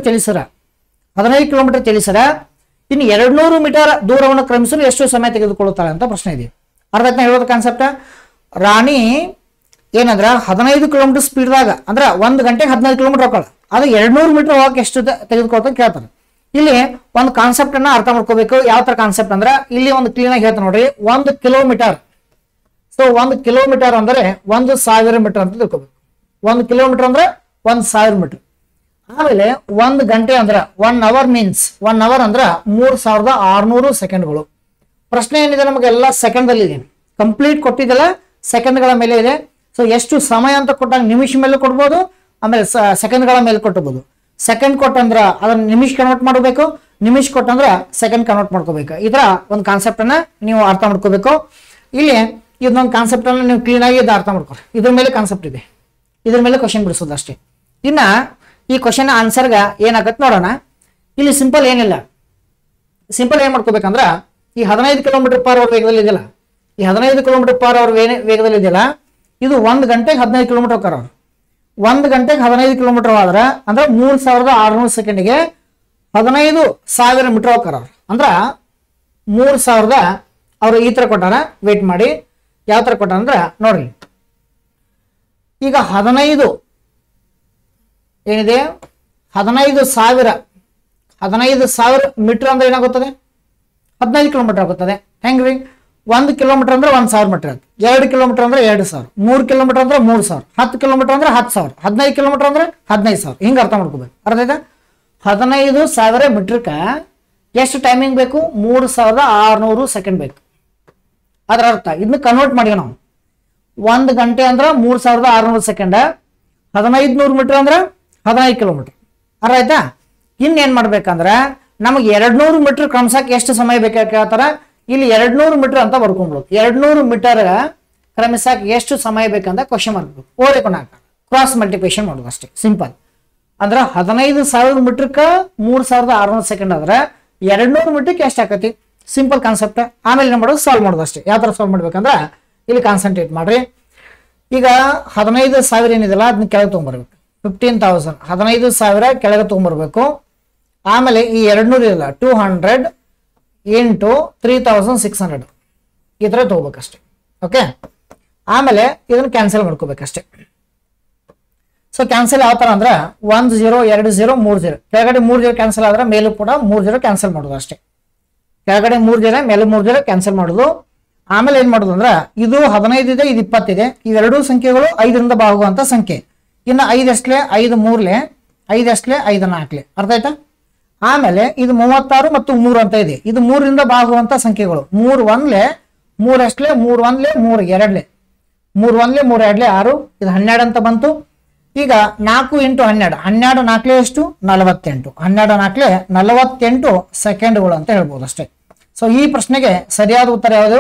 ಚಲಿಸರ ಇನ್ನು 200 ಮೀಟರ್ ದೂರವನ್ನು ಕ್ರಮಿಸಲು ಎಷ್ಟು ಸಮಯ ತೆಗೆದುಕೊಳ್ಳುತ್ತಾಳೆ ಅಂತ ಪ್ರಶ್ನೆ ಇದೆ. ಅರ್ಥ ಹೇಳೋದು ಕಾನ್ಸೆಪ್ಟ್. ರಾಣಿ ಏನಂದ್ರ 15 ಕಿಲೋಮೀಟರ್ ಸ್ಪೀಡ್ದಾಗ ಅಂದ್ರ 1 ಗಂಟೆಗೆ 15 ಕಿಲೋಮೀಟರ್ ಹೋಗ್ತಾಳ, ಅದು 200 ಮೀಟರ್ ಹೋಗಕ್ಕೆ ಎಷ್ಟು ತೆಗೆದುಕೊಳ್ತಾ ಕೇಳ್ತಾರೆ. ಇಲ್ಲಿ ಒಂದು ಕಾನ್ಸೆಪ್ಟ್ ಅನ್ನ ಅರ್ಥ ಮಾಡ್ಕೋಬೇಕು. ಯಾವ ತರ ಕಾನ್ಸೆಪ್ಟ್ ಅಂದ್ರ, ಇಲ್ಲಿ ಒಂದು ಕ್ಲೀನ್ ಆಗಿ ಹೇಳ್ತಾ ನೋಡ್ರಿ, 1 ಕಿಲೋಮೀಟರ್. ಸೊ 1 ಕಿಲೋಮೀಟರ್ ಅಂದ್ರೆ 1000 ಮೀಟರ್ ಅಂತ ತಿಳ್ಕೋಬೇಕು. 1 ಕಿಲೋಮೀಟರ್ ಅಂದ್ರೆ 1000 ಮೀಟರ್. ಆಮೇಲೆ 1 ಗಂಟೆ ಅಂದ್ರ 1 ಅವರ್ ಮೀನ್ಸ್ 1 ಅವರ್ ಅಂದ್ರ 3600 ಸೆಕೆಂಡ್ಗಳು. ಪ್ರಶ್ನೆ ಏನಿದೆ ನಮಗೆಲ್ಲ ಸೆಕೆಂಡ್ ಅಲ್ಲಿ ಇದೆ, ಕಂಪ್ಲೀಟ್ ಕೊಟ್ಟಿದ್ದಲ್ಲ ಸೆಕೆಂಡ್ಗಳ ಮೇಲೆ ಇದೆ. ಸೊ ಎಷ್ಟು ಸಮಯ ಅಂತ ಕೊಟ್ಟಾಗ ನಿಮಿಷ ಮೇಲೆ ಕೊಡ್ಬೋದು, ಆಮೇಲೆ ಸೆಕೆಂಡ್ಗಳ ಮೇಲೆ ಕೊಟ್ಟಬಹುದು. ಸೆಕೆಂಡ್ ಕೊಟ್ಟಂದ್ರ ಅದನ್ನ ನಿಮಿಷ ಕನ್ವರ್ಟ್ ಮಾಡಬೇಕು, ನಿಮಿಷ ಕೊಟ್ಟಂದ್ರ ಸೆಕೆಂಡ್ ಕನ್ವರ್ಟ್ ಮಾಡ್ಕೋಬೇಕು. ಈ ತರ ಒಂದು ಕಾನ್ಸೆಪ್ಟ್ ಅನ್ನ ನೀವು ಅರ್ಥ ಮಾಡ್ಕೋಬೇಕು. ಇಲ್ಲಿ ಇದೊಂದು ಕಾನ್ಸೆಪ್ಟ್ ಅನ್ನ ನೀವು ಕ್ಲೀನ್ ಆಗಿ ಅರ್ಥ ಮಾಡ್ಕೊರಿ. ಇದ್ರ ಮೇಲೆ ಕಾನ್ಸೆಪ್ಟ್ ಇದೆ, ಇದ್ರ ಮೇಲೆ ಕ್ವಶನ್ ಬಿಡಿಸೋದು ಅಷ್ಟೇ. ಇನ್ನ ಈ ಕ್ವಶನ್ ಆನ್ಸರ್ಗ ಏನಾಗತ್ತೆ ನೋಡೋಣ. ಇಲ್ಲಿ ಸಿಂಪಲ್ ಏನಿಲ್ಲ, ಸಿಂಪಲ್ ಏನ್ ಮಾಡ್ಕೋಬೇಕಂದ್ರ, ಈ 15 km/h ವೇಗದಲ್ಲಿ ಇದೆಯಲ್ಲ, ಈ 15 km/h ವೇಗದಲ್ಲಿ ಇದೆಯಲ್ಲ, ಇದು 1 ಗಂಟೆಗೆ 15 ಕಿಲೋಮೀಟರ್ ಹೋಗ್ತಾರ. 1 ಗಂಟೆಗೆ 15 ಕಿಲೋಮೀಟರ್ ಆದ್ರ ಅಂದ್ರೆ 3600 ಸೆಕೆಂಡ್ಗೆ 15000 ಮೀಟರ್ ಹೋಗ್ತಾರ. ಅಂದ್ರ 3000 ಅವ್ರು ಈ ತರ ಕೊಟ್ಟಾರ. ವೇಟ್ ಮಾಡಿ, ಯಾವ ತರ ಕೊಟ್ಟಾರ ಅಂದ್ರ ನೋಡ್ರಿ, ಈಗ 15 ಏನಿದೆ 15000 ಮೀಟರ್ ಅಂದ್ರೆ ಏನಾಗುತ್ತದೆ? 15 ಕಿಲೋಮೀಟರ್ ಆಗುತ್ತದೆ. ಹೆಂಗ್ರಿ? 1 ಕಿಲೋಮೀಟರ್ ಅಂದ್ರೆ 1000 ಮೀಟರ್, 2 ಕಿಲೋಮೀಟರ್ ಅಂದ್ರೆ 2000, 3 ಕಿಲೋಮೀಟರ್ ಅಂದ್ರೆ 3000, 10 ಕಿಲೋಮೀಟರ್ ಅಂದ್ರೆ 10000, 15 ಕಿಲೋಮೀಟರ್ ಅಂದ್ರೆ 15000. ಹಿಂಗ ಅರ್ಥ ಮಾಡ್ಕೋಬೇಕು. ಅರ್ಥ ಆಯ್ತಾ? 15000 ಮೀಟರ್ಕ ಎಷ್ಟು ಟೈಮಿಂಗ್ ಬೇಕು? 3600 ಸೆಕೆಂಡ್ ಬೇಕು. ಅದರ ಅರ್ಥ ಇದನ್ನ ಕನ್ವರ್ಟ್ ಮಾಡಿ ನಾವು 1 ಗಂಟೆ ಅಂದ್ರೆ 3600 ಸೆಕೆಂಡ್, 1500 ಮೀಟರ್ ಅಂದ್ರೆ 15 ಕಿಲೋಮೀಟರ್. ಅರ್ಥ ಆಯ್ತಾ? ಇನ್ನೇನ್ ಮಾಡ್ಬೇಕಂದ್ರ, ನಮಗೆ 200 ಮೀಟರ್ ಕ್ರಮಿಸಕ್ಕೆ ಎಷ್ಟು ಸಮಯ ಬೇಕು ಕೇಳ್ತಾರ. ಇಲ್ಲಿ 200 ಮೀಟರ್ ಅಂತ ಬರ್ಕೊಂಡ್ಬಿಡು. 200 ಮೀಟರ್ ಕ್ರಮಿಸಕ್ಕೆ ಎಷ್ಟು ಸಮಯ ಬೇಕಂತ ಕ್ವಶನ್ ಮಾಡ್ಬೇಕು. ಓಡಿಕೊಂಡಾಕ ಕ್ರಾಸ್ ಮಲ್ಟಿಪ್ಲಿಕೇಶನ್ ಮಾಡೋದು ಅಷ್ಟೇ, ಸಿಂಪಲ್. ಅಂದ್ರ 15000 ಮೀಟರ್ಕ 3600 ಸೆಕೆಂಡ್ ಆದ್ರೆ 200 ಮೀಟರ್ಗೆ ಎಷ್ಟು ಆಕತಿ? Simple concept. ಆಮೇಲೆ ಏನ್ ಮಾಡೋದು? ಸಾಲ್ವ್ ಮಾಡೋದು ಅಷ್ಟೇ. ಯಾವ ತರ ಸಾಲ್ವ್ ಮಾಡ್ಬೇಕಂದ್ರ ಇಲ್ಲಿ ಕಾನ್ಸಂಟ್ರೇಟ್ ಮಾಡ್ರಿ. ಈಗ 15000 ಏನಿದೆಲ್ಲ ಅದನ್ನ ಕೆಳಗೆ ತಗೊಂಡ್ಬರ್ಬೇಕು. 15000 15000 ಕೆಳಗೆ ತಗೊಂಡ್ಬರ್ಬೇಕು. ಆಮೇಲೆ ಈ 200 ಇಲ್ಲ 200 ಇಂಟು 3600 ಈ ತರ ತಗೋಬೇಕಷ್ಟೇ. ಓಕೆ, ಆಮೇಲೆ ಇದನ್ನ ಕ್ಯಾನ್ಸಲ್ ಮಾಡ್ಕೋಬೇಕಷ್ಟೇ. ಸೊ ಕ್ಯಾನ್ಸಲ್ ಯಾವ ತರ ಅಂದ್ರೆ 1 0 2 0 3 0 ಕೆಳಗಡೆ 3 0 ಕ್ಯಾನ್ಸಲ್ ಆದ್ರೆ ಮೇಲೂ ಕೂಡ 3 0 ಕ್ಯಾನ್ಸಲ್ ಮಾಡೋದು ಅಷ್ಟೇ. ಕೆಳಗಡೆ 3 0 ಮೇಲೆ 3 0 ಕ್ಯಾನ್ಸಲ್ ಮಾಡೋದು. ಆಮೇಲೆ ಏನ್ ಮಾಡೋದು ಅಂದ್ರೆ ಇದು 15 ಇದೆ, ಇದು 20 ಇದೆ. ಇವೆರಡೂ ಸಂಖ್ಯೆಗಳು 5ರಿಂದ ಭಾಗುವಂತ ಸಂಖ್ಯೆ. ಇನ್ನು 5 ಎಷ್ಟಲೆ 5 3ಲೆ 5 ಎಷ್ಟಲೆ 5 4ಲೆ, ಅರ್ಥ ಆಯ್ತಾ? ಆಮೇಲೆ ಇದು 36 ಮತ್ತು 3 ಅಂತ ಇದೆ. ಇದು 3ರಿಂದ ಭಾಗುವಂತ ಸಂಖ್ಯೆಗಳು. 3 1ಲೆ 3 ಎಷ್ಟಲೆ 3 1ಲೆ 3 2ಲೆ 3 1ಲೆ 3 2ಲೆ 6, ಇದು 12 ಅಂತ ಬಂತು. ಈಗ 4 × 12 12 4ಲೆ ಎಷ್ಟು 48, 12 4ಲೆ 48 ಸೆಕೆಂಡ್ಗಳು ಅಂತ ಹೇಳ್ಬೋದು ಅಷ್ಟೇ. ಸೊ ಈ ಪ್ರಶ್ನೆಗೆ ಸರಿಯಾದ ಉತ್ತರ ಯಾವುದು?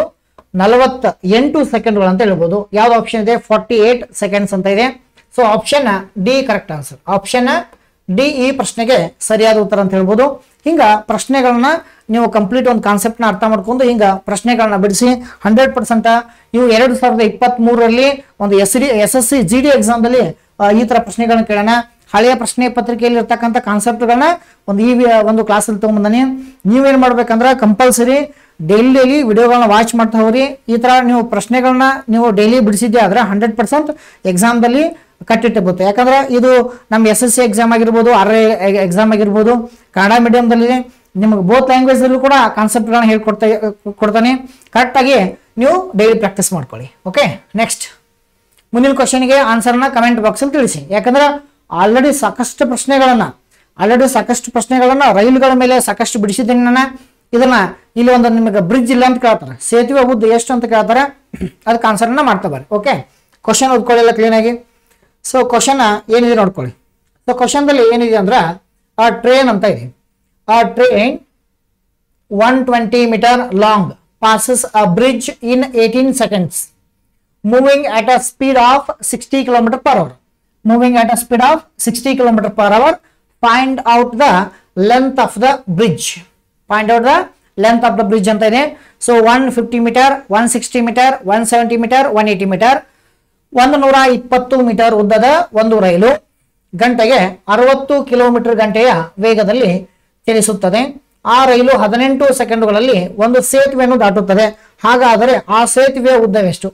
48 ಸೆಕೆಂಡ್ಗಳು ಅಂತ ಹೇಳ್ಬೋದು. ಯಾವ್ದು ಆಪ್ಷನ್ ಇದೆ? 48 ಸೆಕೆಂಡ್ಸ್ ಅಂತ ಇದೆ. So option D correct answer. Option D ಈ ಪ್ರಶ್ನೆಗೆ ಸರಿಯಾದ ಉತ್ತರ ಅಂತ ಹೇಳ್ಬೋದು. ಹಿಂಗ ಪ್ರಶ್ನೆಗಳನ್ನ ನೀವು ಕಂಪ್ಲೀಟ್ ಒಂದು ಕಾನ್ಸೆಪ್ಟ್ ನ ಅರ್ಥ ಮಾಡ್ಕೊಂಡು ಹಿಂಗ ಪ್ರಶ್ನೆಗಳನ್ನ ಬಿಡಿಸಿ 100% ಇವು 2023ರಲ್ಲಿ ಒಂದು SSC GD ಎಕ್ಸಾಮ್ದಲ್ಲಿ ಈ ತರ ಪ್ರಶ್ನೆಗಳನ್ನ ಕೇಳೋಣ. ಹಳೆಯ ಪ್ರಶ್ನೆ ಪತ್ರಿಕೆಯಲ್ಲಿ ಇರ್ತಕ್ಕಂಥ ಕಾನ್ಸೆಪ್ಟ್ಗಳನ್ನ ಒಂದು ಕ್ಲಾಸಲ್ಲಿ ತಗೊಂಡ್ಬಂದಾನೆ. ನೀವೇನ್ ಮಾಡ್ಬೇಕಂದ್ರೆ ಕಂಪಲ್ಸರಿ ಡೈಲಿ ವಿಡಿಯೋಗಳನ್ನ ವಾಚ್ ಮಾಡ್ತಾ ಹೋಗ್ರಿ. ಈ ತರ ನೀವು ಪ್ರಶ್ನೆಗಳನ್ನ ನೀವು ಡೈಲಿ ಬಿಡಿಸಿದ್ದೆ ಆದ್ರೆ 100% ಎಕ್ಸಾಮ್ದಲ್ಲಿ ಕಟ್ಟಿಟ್ಟಬಹುದು. ಯಾಕಂದ್ರೆ ಇದು ನಮ್ಮ SSC ಎಕ್ಸಾಮ್ ಆಗಿರ್ಬೋದು, RI ಎಕ್ಸಾಮ್ ಆಗಿರ್ಬೋದು, ಕನ್ನಡ ಮೀಡಿಯಂದಲ್ಲಿ ನಿಮಗೆ ಬೋತ್ ಲ್ಯಾಂಗ್ವೇಜ್ ಅಲ್ಲೂ ಕೂಡ ಕಾನ್ಸೆಪ್ಟ್ಗಳನ್ನ ಹೇಳ್ಕೊಡ್ತಾನೆ. ಕರೆಕ್ಟಾಗಿ ನೀವು ಡೈಲಿ ಪ್ರಾಕ್ಟೀಸ್ ಮಾಡ್ಕೊಳ್ಳಿ. ಓಕೆ, ನೆಕ್ಸ್ಟ್ ಮುಂದಿನ ಕ್ವಶನ್ಗೆ ಆನ್ಸರ್ನ ಕಮೆಂಟ್ ಬಾಕ್ಸಲ್ಲಿ ತಿಳಿಸಿ. ಯಾಕಂದ್ರೆ ಆಲ್ರೆಡಿ ಸಾಕಷ್ಟು ಪ್ರಶ್ನೆಗಳನ್ನ ರೈಲುಗಳ ಮೇಲೆ ಸಾಕಷ್ಟು ಬಿಡಿಸಿದ್ದೀನಿ ನಾನು. ಇದನ್ನ ಇಲ್ಲಿ ಒಂದು ನಿಮಗೆ ಬ್ರಿಡ್ಜ್ ಇಲ್ಲ ಅಂತ ಕೇಳ್ತಾರೆ, ಸೇತುವೆ ಉದ್ದ ಎಷ್ಟು ಅಂತ ಕೇಳ್ತಾರೆ, ಅದಕ್ಕೆ ಆನ್ಸರ್ನ ಮಾಡ್ತಾ ಬರ್ರಿ. ಓಕೆ, ಕ್ವಶನ್ ಓದ್ಕೊಳ್ಳಿಲ್ಲ ಕ್ಲೀನ್ ಆಗಿ. ಸೊ ಕ್ವಶನ್ ಏನಿದೆ ನೋಡ್ಕೊಳ್ಳಿ. ಸೊ ಕ್ವಶನ್ದಲ್ಲಿ ಏನಿದೆ ಅಂದ್ರೆ ಆ ಟ್ರೈನ್ ಅಂತ ಇದೆ. ಆ train 120 meter long passes a bridge in 18 seconds moving at a speed of 60 km/h. Moving at a speed of 60 km/h. Find out the length of the bridge. Find out the length of the bridge ಅಂತ ಇದೆ. So 150 meter, 160 meter, 170 meter, 180 meter. 120 meter ಉದ್ದದ ಒಂದು ರೈಲು ಗಂಟೆಗೆ 60 kilometre ಗಂಟೆಯ ವೇಗದಲ್ಲಿ ಚಲಿಸುತ್ತದೆ. ಆ ರೈಲು 18 ಸೆಕೆಂಡುಗಳಲ್ಲಿ ಒಂದು ಸೇತುವೆಯನ್ನು ದಾಟುತ್ತದೆ. ಹಾಗಾದರೆ ಆ ಸೇತುವೆ ಉದ್ದವೆಷ್ಟು?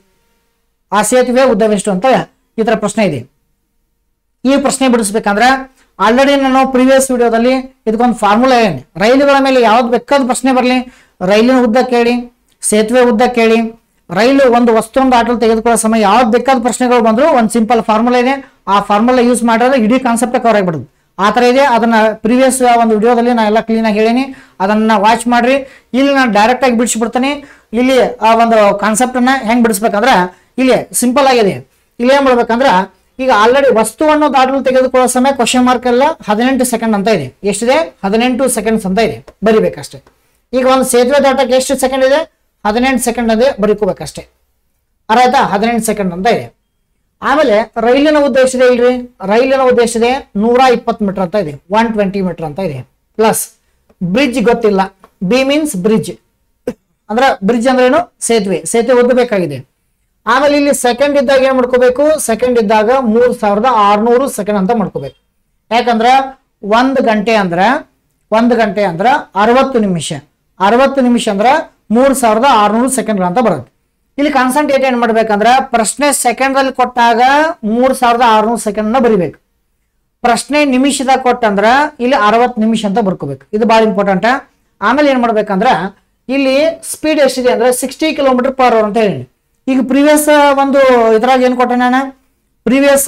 ಅಂತ ಈ ತರ ಪ್ರಶ್ನೆ ಇದೆ. ಈ ಪ್ರಶ್ನೆ ಬಿಡಿಸ್ಬೇಕಂದ್ರೆ ಆಲ್ರೆಡಿ ನಾನು ಪ್ರೀವಿಯಸ್ ವಿಡಿಯೋದಲ್ಲಿ ಇದಕ್ಕೊಂದು ಫಾರ್ಮುಲಾ ಏನು, ರೈಲುಗಳ ಮೇಲೆ ಯಾವ್ದು ಬೇಕಾದ ಪ್ರಶ್ನೆ ಬರಲಿ, ರೈಲಿನ ಉದ್ದ ಕೇಳಿ, ಸೇತುವೆ ಉದ್ದ ಕೇಳಿ, ರೈಲು ಒಂದು ವಸ್ತುವನ್ನು ದಾಟಲು ತೆಗೆದುಕೊಳ್ಳೋ ಸಮಯ ಯಾವ್ದು ಬೇಕಾದ ಪ್ರಶ್ನೆಗಳು ಬಂದ್ರು ಒಂದು ಸಿಂಪಲ್ ಫಾರ್ಮುಲಾ ಇದೆ. ಆ ಫಾರ್ಮುಲಾ ಯೂಸ್ ಮಾಡಿದ್ರೆ ಇಡೀ ಕಾನ್ಸೆಪ್ಟ್ ಕವರ್ ಆಗಿಬಿಡುದು. ಆ ತರ ಇದೆ. ಅದನ್ನ ಪ್ರೀವಿಯಸ್ ಒಂದು ವಿಡಿಯೋದಲ್ಲಿ ನಾನು ಎಲ್ಲ ಕ್ಲೀನ್ ಆಗಿ ಹೇಳೀನಿ, ಅದನ್ನ ವಾಚ್ ಮಾಡ್ರಿ. ಇಲ್ಲಿ ನಾನು ಡೈರೆಕ್ಟ್ ಆಗಿ ಬಿಡಿಸ್ಬಿಡ್ತೀನಿ. ಇಲ್ಲಿ ಆ ಒಂದು ಕಾನ್ಸೆಪ್ಟ್ ಅನ್ನ ಹೆಂಗ್ ಬಿಡಿಸ್ಬೇಕಂದ್ರೆ ಇಲ್ಲಿ ಸಿಂಪಲ್ ಆಗಿದೆ. ಇಲ್ಲಿ ಏನ್ ಮಾಡ್ಬೇಕಂದ್ರ ಈಗ ಆಲ್ರೆಡಿ ವಸ್ತುವನ್ನು ದಾಟಲು ತೆಗೆದುಕೊಳ್ಳೋ ಸಮಯ ಕ್ವಶನ್ ಮಾರ್ಕ್ ಎಲ್ಲ 18 ಸೆಕೆಂಡ್ ಅಂತ ಇದೆ. ಎಷ್ಟಿದೆ? 18 ಸೆಕೆಂಡ್ಸ್ ಅಂತ ಇದೆ, ಬರಿಬೇಕಷ್ಟೇ. ಈಗ ಒಂದು ಸೇತುವೆ ದಾಟಕ್ಕೆ ಎಷ್ಟು ಸೆಕೆಂಡ್ ಇದೆ? 18 ಸೆಕೆಂಡ್ ಅದೇ ಬರೀಕೋಬೇಕಷ್ಟೇ. ಅರ್ಥ? 18 ಸೆಕೆಂಡ್ ಅಂತ ಇದೆ. ಆಮೇಲೆ ರೈಲಿನ ಉದ್ದ ಎಷ್ಟಿದೆ? ಇಲ್ರಿ, ರೈಲಿನ ಉದ್ದ ಎಷ್ಟಿದೆ? 120 ಮೀಟರ್ ಅಂತ ಇದೆ, 120 ಮೀಟರ್ ಅಂತ ಇದೆ. ಪ್ಲಸ್ ಬ್ರಿಡ್ಜ್ ಗೊತ್ತಿಲ್ಲ, ಬಿ ಮೀನ್ಸ್ ಬ್ರಿಡ್ಜ್ ಅಂದ್ರೆ ಬ್ರಿಡ್ಜ್ ಅಂದ್ರೆ ಏನು? ಸೇತುವೆ ಉದ್ದ ಬೇಕಾಗಿದೆ. ಆಮೇಲೆ ಇಲ್ಲಿ ಸೆಕೆಂಡ್ ಇದ್ದಾಗ ಏನ್ ಮಾಡ್ಕೋಬೇಕು? ಸೆಕೆಂಡ್ ಇದ್ದಾಗ 3600 ಸೆಕೆಂಡ್ ಅಂತ ಮಾಡ್ಕೋಬೇಕು. ಯಾಕಂದ್ರ 1 ಗಂಟೆ ಅಂದ್ರ 60 ನಿಮಿಷ. 60 ನಿಮಿಷ ಅಂದ್ರ 3600 ಸೆಕೆಂಡ್ ಅಂತ ಬರುತ್ತೆ. ಇಲ್ಲಿ ಕಾನ್ಸಂಟ್ರೇಟ್ ಏನ್ ಮಾಡ್ಬೇಕಂದ್ರ ಪ್ರಶ್ನೆ ಸೆಕೆಂಡ್ ಅಲ್ಲಿ ಕೊಟ್ಟಾಗ 3600 ಸೆಕೆಂಡ್ ನ ಬರಿಬೇಕು. ಪ್ರಶ್ನೆ ನಿಮಿಷದಾಗ ಕೊಟ್ಟಂದ್ರ ಇಲ್ಲಿ 60 ನಿಮಿಷ ಅಂತ ಬರ್ಕೋಬೇಕು. ಇದು ಬಹಳ ಇಂಪಾರ್ಟೆಂಟ್. ಆಮೇಲೆ ಏನ್ ಮಾಡ್ಬೇಕಂದ್ರ ಇಲ್ಲಿ ಸ್ಪೀಡ್ ಎಷ್ಟಿದೆ ಅಂದ್ರೆ 60 km/h ಅಂತ ಹೇಳಿ. ಈಗ ಪ್ರೀವಿಯಸ್ ಒಂದು ಇದ್ರಾಗ ಏನ್ ಕೊಟ್ಟ ನಾನು ಪ್ರೀವಿಯಸ್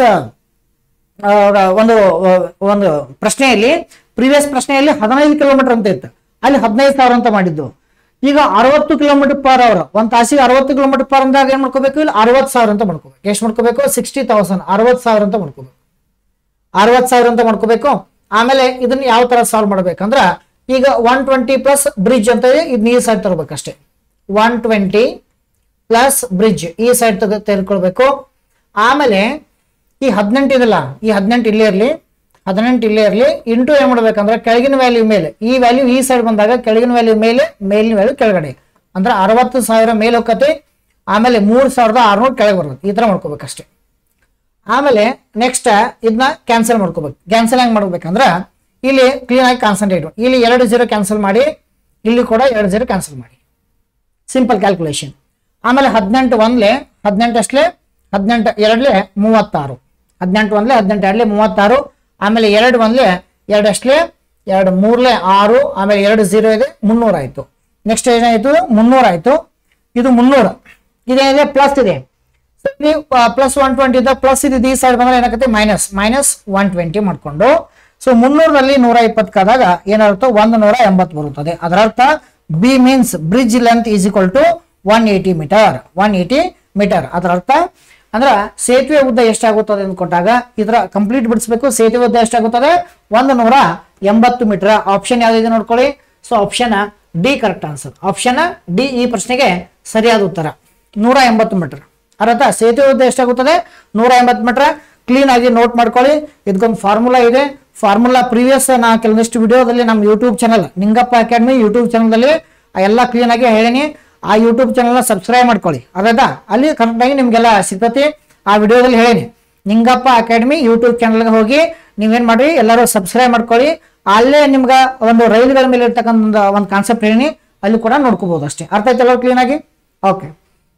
ಒಂದು ಪ್ರಶ್ನೆಯಲ್ಲಿ 15 ಕಿಲೋಮೀಟರ್ ಅಂತ ಇತ್ತು, ಅಲ್ಲಿ 15,000 ಅಂತ ಮಾಡಿದ್ದು. ಈಗ 60 km/h, ಒಂದ್ ತಾಸಿಗೆ 60 km/h ಅಂದಾಗ ಏನ್ ಮಾಡ್ಕೋಬೇಕು? ಇಲ್ಲಿ 60,000 ಅಂತ ಮಾಡ್ಕೋಬೇಕು. ಎಷ್ಟು ಮಾಡ್ಕೋಬೇಕು? 60,000, 60,000 ಅಂತ ಮಾಡ್ಕೋಬೇಕು. 60,000 ಅಂತ ಮಾಡ್ಕೋಬೇಕು. ಆಮೇಲೆ ಇದನ್ನ ಯಾವ ತರ ಸಾಲ್ವ್ ಮಾಡ್ಬೇಕಂದ್ರ ಈಗ 120 ಪ್ಲಸ್ ಬ್ರಿಡ್ಜ್ ಅಂತ ಇದೆ, ಇದನ್ನ ಈ ಸೈಡ್ ತರಬೇಕಷ್ಟೇ. 120 ಪ್ಲಸ್ ಬ್ರಿಡ್ಜ್ ಈ ಸೈಡ್ ತೆಗೆದುಕೊಳ್ಬೇಕು. ಆಮೇಲೆ ಈ 18 ಇದಲ್ಲ, ಈ 18 ಇಲ್ಲೇ ಇರಲಿ, 18 ಇಲ್ಲೇ ಇರಲಿ. ಇಂಟು ಏನ್ ಮಾಡ್ಬೇಕಂದ್ರೆ ಕೆಳಗಿನ ವ್ಯಾಲ್ಯೂ ಮೇಲೆ, ಈ ವ್ಯಾಲ್ಯೂ ಈ ಸೈಡ್ ಬಂದಾಗ ಕೆಳಗಿನ ವ್ಯಾಲ್ಯೂ ಮೇಲೆ, ಮೇಲಿನ ವ್ಯಾಲ್ಯೂ ಕೆಳಗಡೆ ಅಂದ್ರೆ 60,000 ಮೇಲೆ ಹೋಗತ್ತೆ. ಆಮೇಲೆ 3600 ಕೆಳಗೆ ಬರುತ್ತೆ. ಈ ತರ ಮಾಡ್ಕೋಬೇಕಷ್ಟೇ. ಆಮೇಲೆ ನೆಕ್ಸ್ಟ್ ಇದನ್ನ ಕ್ಯಾನ್ಸಲ್ ಮಾಡ್ಕೋಬೇಕು. ಕ್ಯಾನ್ಸಲ್ ಹೆಂಗ್ ಮಾಡ್ಬೇಕಂದ್ರ ಇಲ್ಲಿ ಕ್ಲೀನ್ ಆಗಿ ಕಾನ್ಸಂಟ್ರೇಟ್, ಇಲ್ಲಿ 2 0 ಕ್ಯಾನ್ಸಲ್ ಮಾಡಿ, ಇಲ್ಲಿ ಕೂಡ 2 0 ಕ್ಯಾನ್ಸಲ್ ಮಾಡಿ, ಸಿಂಪಲ್ ಕ್ಯಾಲ್ಕುಲೇಷನ್. ಆಮೇಲೆ 18 1ಲೆ 18 ಅಷ್ಟಲೇ 18 2ಲೆ 36, 18 ಒಂದ್ಲೆ 18 ಎರಡ್ಲೆ 36, ಆಮೇಲೆ 2 ಒಂದ್ಲೆ 2 ಅಷ್ಟಲೇ 2 3ಲೆ 6, ಆಮೇಲೆ 2 0 ಇದೆ 300 ಆಯ್ತು. ನೆಕ್ಸ್ಟ್ ಏನಾಯ್ತು 300 ಆಯ್ತು. ಇದು 300 ಇದೇನಿದೆ ಪ್ಲಸ್ ಇದೆ, ಪ್ಲಸ್ 120 ಇದೆ, ಪ್ಲಸ್ ಇದೆ ಈ ಸೈಡ್ ಬಂದ್ರೆ ಏನಾಗುತ್ತೆ ಮೈನಸ್ 120 ಮಾಡ್ಕೊಂಡು, ಸೊ 300ರಲ್ಲಿ 120 ಕಾದಾಗ ಏನಾಗುತ್ತೆ 180 ಬರುತ್ತದೆ. ಅದರ ಅರ್ಥ B means bridge length is equal to 180 meter. ಅದರ ಅರ್ಥ ಅಂದ್ರೆ ಸೇತುವೆ ಉದ್ದ ಎಷ್ಟಾಗುತ್ತದೆ ಅಂತ ಕೊಟ್ಟಾಗ ಇದರ ಕಂಪ್ಲೀಟ್ ಬಿಡಿಸ್ಬೇಕು. ಸೇತುವೆ ಉದ್ದ ಎಷ್ಟಾಗುತ್ತದೆ 180 ಮೀಟರ್. ಆಪ್ಷನ್ ಯಾವ್ದಿದೆ ನೋಡ್ಕೊಳ್ಳಿ. So option D correct answer. Option D ಈ ಪ್ರಶ್ನೆಗೆ ಸರಿಯಾದ ಉತ್ತರ 180 ಮೀಟರ್. ಅರ್ಥ ಸೇತುವೆ ಉದ್ದ ಎಷ್ಟಾಗುತ್ತದೆ 180 ಮೀಟರ್. ಕ್ಲೀನ್ ಆಗಿ ನೋಟ್ ಮಾಡ್ಕೊಳ್ಳಿ. ಇದಕ್ಕೊಂದು ಫಾರ್ಮುಲಾ ಇದೆ. ಫಾರ್ಮುಲಾ ಪ್ರೀವಿಯಸ್ ನಾ ಕೆಲವೊಂದಿಷ್ಟು ವಿಡಿಯೋದಲ್ಲಿ ನಮ್ಮ YouTube channel Ningappa Academy YouTube ಚಾನಲ್ದಲ್ಲಿ ಎಲ್ಲ ಕ್ಲೀನ್ ಆಗಿ ಹೇಳಿನಿ. ಆ ಯೂಟ್ಯೂಬ್ ಚಾನಲ್ನ ಸಬ್ಸ್ಕ್ರೈಬ್ ಮಾಡ್ಕೊಳ್ಳಿ. ಅರ್ಥ ಅಲ್ಲಿ ಕರೆಕ್ಟಾಗಿ ನಿಮ್ಗೆಲ್ಲ ಸಿಗ್ತತಿ. ಆ ವಿಡಿಯೋದಲ್ಲಿ ಹೇಳಿನಿ ನಿಂಗಪ್ಪ ಅಕಾಡೆಮಿ ಯೂಟ್ಯೂಬ್ ಚಾನಲ್ಗೆ ಹೋಗಿ ನೀವೇನ್ ಮಾಡ್ರಿ ಎಲ್ಲರೂ ಸಬ್ಸ್ಕ್ರೈಬ್ ಮಾಡ್ಕೊಳ್ಳಿ. ಅಲ್ಲೇ ನಿಮ್ಗೆ ಒಂದು ರೈಲುಗಳ ಮೇಲೆ ಇರ್ತಕ್ಕಂಥ ಒಂದು ಕಾನ್ಸೆಪ್ಟ್ ಹೇಳಿನಿ, ಅಲ್ಲಿ ಕೂಡ ನೋಡ್ಕೋಬಹುದು ಅಷ್ಟೇ. ಅರ್ಥ ಆಯ್ತಲ್ಲ ಕ್ಲೀನ್ ಆಗಿ? ಓಕೆ.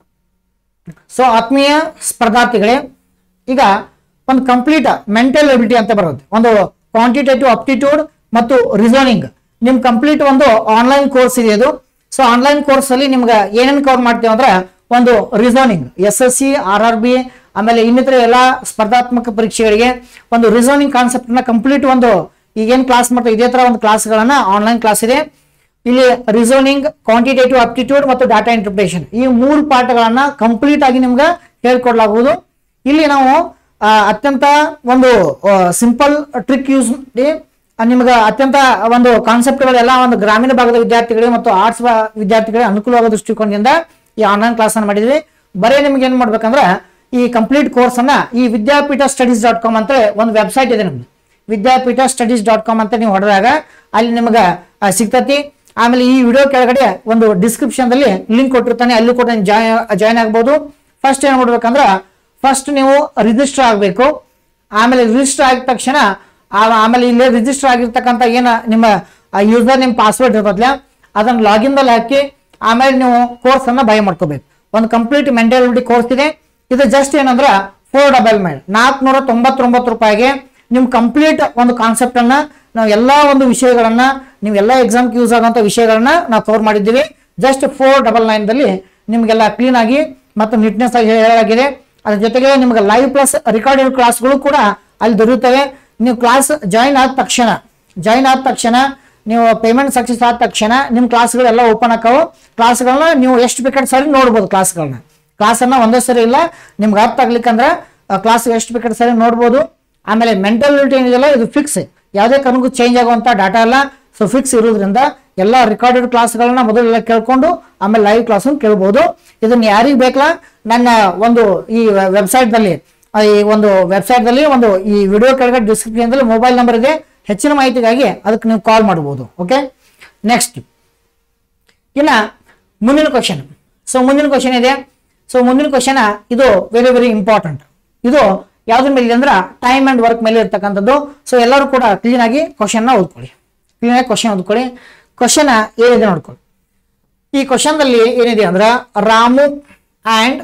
ಸೊ ಆತ್ಮೀಯ ಸ್ಪರ್ಧಾರ್ಥಿಗಳೇ, ಈಗ ಒಂದು ಕಂಪ್ಲೀಟ್ ಮೆಂಟಲ್ ಎಬಿಲಿಟಿ ಅಂತ ಬರುತ್ತೆ. ಒಂದು ಕ್ವಾಂಟಿಟೇಟಿವ್ ಅಪ್ಟಿಟ್ಯೂಡ್ ಮತ್ತು ರಿಸನಿಂಗ್ ನಿಮ್ ಕಂಪ್ಲೀಟ್ ಒಂದು ಆನ್ಲೈನ್ ಕೋರ್ಸ್ ಇದೆ ಅದು. ಸೊ ಆನ್ಲೈನ್ ಕೋರ್ಸ್ ಅಲ್ಲಿ ನಿಮ್ಗೆ ಏನೇನು ಕವರ್ ಮಾಡ್ತೀವಿ ಅಂದ್ರೆ ಒಂದು ರಿಸನಿಂಗ್ SSC RRB ಆಮೇಲೆ ಇನ್ನಿತರ ಎಲ್ಲ ಸ್ಪರ್ಧಾತ್ಮಕ ಪರೀಕ್ಷೆಗಳಿಗೆ ಒಂದು ರಿಸನಿಂಗ್ ಕಾನ್ಸೆಪ್ಟ್ ನ ಕಂಪ್ಲೀಟ್ ಒಂದು ಈಗೇನು ಕ್ಲಾಸ್ ಮಾಡ್ತಾ ಇದೇ ತರ ಒಂದು ಕ್ಲಾಸ್ಗಳನ್ನ ಆನ್ಲೈನ್ ಕ್ಲಾಸ್ ಇದೆ. ಇಲ್ಲಿ ರಿಸನಿಂಗ್, ಕ್ವಾಂಟಿಟೇಟಿವ್ ಅಪ್ಟಿಟ್ಯೂಡ್ ಮತ್ತು ಡಾಟಾ ಇಂಟರ್ಪ್ರಿಟೇಷನ್ ಈ 3 ಪಾಠಗಳನ್ನ ಕಂಪ್ಲೀಟ್ ಆಗಿ ನಿಮ್ಗೆ ಹೇಳ್ಕೊಡ್ಲಾಗುವುದು. ಇಲ್ಲಿ ನಾವು ಅತ್ಯಂತ ಒಂದು ಸಿಂಪಲ್ ಟ್ರಿಕ್ ಯೂಸ್ ನಿಮ್ಗೆ ಅತ್ಯಂತ ಒಂದು ಕಾನ್ಸೆಪ್ಟ್ಗಳೆಲ್ಲ ಒಂದು ಗ್ರಾಮೀಣ ಭಾಗದ ವಿದ್ಯಾರ್ಥಿಗಳಿಗೆ ಮತ್ತು ಆರ್ಟ್ಸ್ ವಿದ್ಯಾರ್ಥಿಗಳಿಗೆ ಅನುಕೂಲವಾದ ದೃಷ್ಟಿಕೋನದಿಂದ ಈ ಆನ್ಲೈನ್ ಕ್ಲಾಸ್ ಅನ್ನು ಮಾಡಿದ್ವಿ. ಬರೀ ನಿಮ್ಗೆ ಏನ್ ಮಾಡ್ಬೇಕಂದ್ರೆ ಈ ಕಂಪ್ಲೀಟ್ ಕೋರ್ಸ್ ಅನ್ನ ಈ ವಿದ್ಯಾಪೀಠ studies.com ಅಂತ ಒಂದು ವೆಬ್ಸೈಟ್ ಇದೆ ನಮ್ದು. ವಿದ್ಯಾಪೀಠ studies.com ಅಂತ ನೀವು ಹೊಡೆದಾಗ ಅಲ್ಲಿ ನಿಮ್ಗೆ ಸಿಗ್ತತಿ. ಆಮೇಲೆ ಈ ವಿಡಿಯೋ ಕೆಳಗಡೆ ಒಂದು ಡಿಸ್ಕ್ರಿಪ್ಷನ್ ದಲ್ಲಿ ಲಿಂಕ್ ಕೊಟ್ಟಿರ್ತಾನೆ, ಅಲ್ಲಿ ಕೂಡ ಜಾಯ್ನ್ ಆಗ್ಬೋದು. ಫಸ್ಟ್ ಏನ್ ಮಾಡ್ಬೇಕಂದ್ರೆ ಫಸ್ಟ್ ನೀವು ರಿಜಿಸ್ಟರ್ ಆಗಬೇಕು. ಆಮೇಲೆ ರಿಜಿಸ್ಟರ್ ಆಗಿದ ತಕ್ಷಣ ಆಮೇಲೆ ಇಲ್ಲಿ ರಿಜಿಸ್ಟರ್ ಆಗಿರ್ತಕ್ಕಂಥ ಏನ ನಿಮ್ಮ ಯೂಸರ್ ನೇಮ್ ಪಾಸ್ವರ್ಡ್ ಇರೋದ್ಲ ಅದನ್ನ ಲಾಗಿನ್ ದಲ್ಲಿ ಹಾಕಿ ಆಮೇಲೆ ನೀವು ಕೋರ್ಸ್ ಅನ್ನ ಬೈ ಮಾಡ್ಕೋಬೇಕು. ಒಂದು ಕಂಪ್ಲೀಟ್ ಮೆಂಟಲ್ ಎಬಿಲಿಟಿ ಕೋರ್ಸ್ ಇದೆ. ಇದು ಜಸ್ಟ್ ಏನಂದ್ರೆ 499 ರೂಪಾಯಿಗೆ ನಿಮ್ ಕಂಪ್ಲೀಟ್ ಒಂದು ಕಾನ್ಸೆಪ್ಟ್ ಅನ್ನ ನಾವು ಎಲ್ಲಾ ಒಂದು ವಿಷಯಗಳನ್ನ ನೀವೆಲ್ಲ ಎಕ್ಸಾಮ್ ಯೂಸ್ ಆಗುವಂತ ವಿಷಯಗಳನ್ನ ನಾವು ಕವರ್ ಮಾಡಿದ್ದೀವಿ. ಜಸ್ಟ್ 499 ನಿಮ್ಗೆಲ್ಲ ಕ್ಲೀನ್ ಆಗಿ ಮತ್ತು ನೀಟ್ನೆಸ್ ಆಗಿ ಹೇಳಲಾಗಿದೆ. ಅದ್ರ ಜೊತೆಗೆ ನಿಮ್ಗೆ ಲೈವ್ ಪ್ಲಸ್ ರೆಕಾರ್ಡೆಡ್ ಕ್ಲಾಸ್ಗಳು ಕೂಡ ಅಲ್ಲಿ ದೊರೆಯುತ್ತವೆ. ನೀವು ಕ್ಲಾಸ್ ಜಾಯಿನ್ ಆದ ತಕ್ಷಣ ನೀವು ಪೇಮೆಂಟ್ ಸಕ್ಸಸ್ ಆದ ತಕ್ಷಣ ನಿಮ್ ಕ್ಲಾಸ್ಗಳೆಲ್ಲ ಓಪನ್ ಆಕಾವು. ಕ್ಲಾಸ್ಗಳನ್ನ ನೀವು ಎಷ್ಟು ಬೇಕಾದ್ರೆ ಸರಿ ನೋಡ್ಬೋದು. ಕ್ಲಾಸನ್ನ ಒಂದೇ ಸರಿ ಇಲ್ಲ, ನಿಮ್ಗೆ ಅರ್ಥ ಆಗ್ಲಿಕ್ಕಂದ್ರೆ ಕ್ಲಾಸ್ ಎಷ್ಟು ಬೇಕಾದ್ರೆ ಸರಿ ನೋಡ್ಬೋದು. ಆಮೇಲೆ ಮೆಂಟಲ್ ಎಬಿಲಿಟಿ ಏನಿದೆಯಲ್ಲ ಇದು ಫಿಕ್ಸ್, ಯಾವುದೇ ಕಾರಣಕ್ಕೂ ಚೇಂಜ್ ಆಗುವಂತ ಡಾಟಾ ಅಲ್ಲ. ಸೊ ಫಿಕ್ಸ್ ಇರೋದ್ರಿಂದ ಎಲ್ಲ ರೆಕಾರ್ಡೆಡ್ ಕ್ಲಾಸ್ಗಳನ್ನ ಮೊದಲೆಲ್ಲ ಕೇಳ್ಕೊಂಡು ಆಮೇಲೆ ಲೈವ್ ಕ್ಲಾಸ್ ಕೇಳ್ಬೋದು. ಇದನ್ನ ಯಾರಿಗೆ ಬೇಕಲ್ಲ ನನ್ನ ಒಂದು ಈ ವೆಬ್ಸೈಟ್ ದಲ್ಲಿ ಒಂದು ಈ ವಿಡಿಯೋ ಕೆಳಗಡೆ ಡಿಸ್ಕ್ರಿಪ್ಷನ್ ದಲ್ಲಿ ಮೊಬೈಲ್ ನಂಬರ್ ಇದೆ. ಹೆಚ್ಚಿನ ಮಾಹಿತಿಗಾಗಿ ಅದಕ್ಕೆ ನೀವು ಕಾಲ್ ಮಾಡಬಹುದು. ಓಕೆ, ನೆಕ್ಸ್ಟ್ ಇನ್ನ ಮುಂದಿನ ಕ್ವಶನ್. ಸೊ ಮುಂದಿನ ಕ್ವಶನ್ ಇದೆ. ಸೊ ಮುಂದಿನ ಕ್ವಶನ್ ಇದು ವೆರಿ ವೆರಿ ಇಂಪಾರ್ಟೆಂಟ್. ಇದು ಯಾವ್ದ್ರ ಮೇಲೆ ಇದೆ ಅಂದ್ರೆ ಟೈಮ್ ಅಂಡ್ ವರ್ಕ್ ಮೇಲೆ ಇರ್ತಕ್ಕಂಥದ್ದು. ಸೊ ಎಲ್ಲರೂ ಕೂಡ ಕ್ಲೀನ್ ಆಗಿ ಕ್ವಶನ್ ಓದ್ಕೊಳ್ಳಿ. ಕ್ವಶನ್ ಏನಿದೆ ನೋಡ್ಕೊಳ್ಳಿ. ಈ ಕ್ವಶನ್ ದಲ್ಲಿ ಏನಿದೆ ಅಂದ್ರೆ Ramu and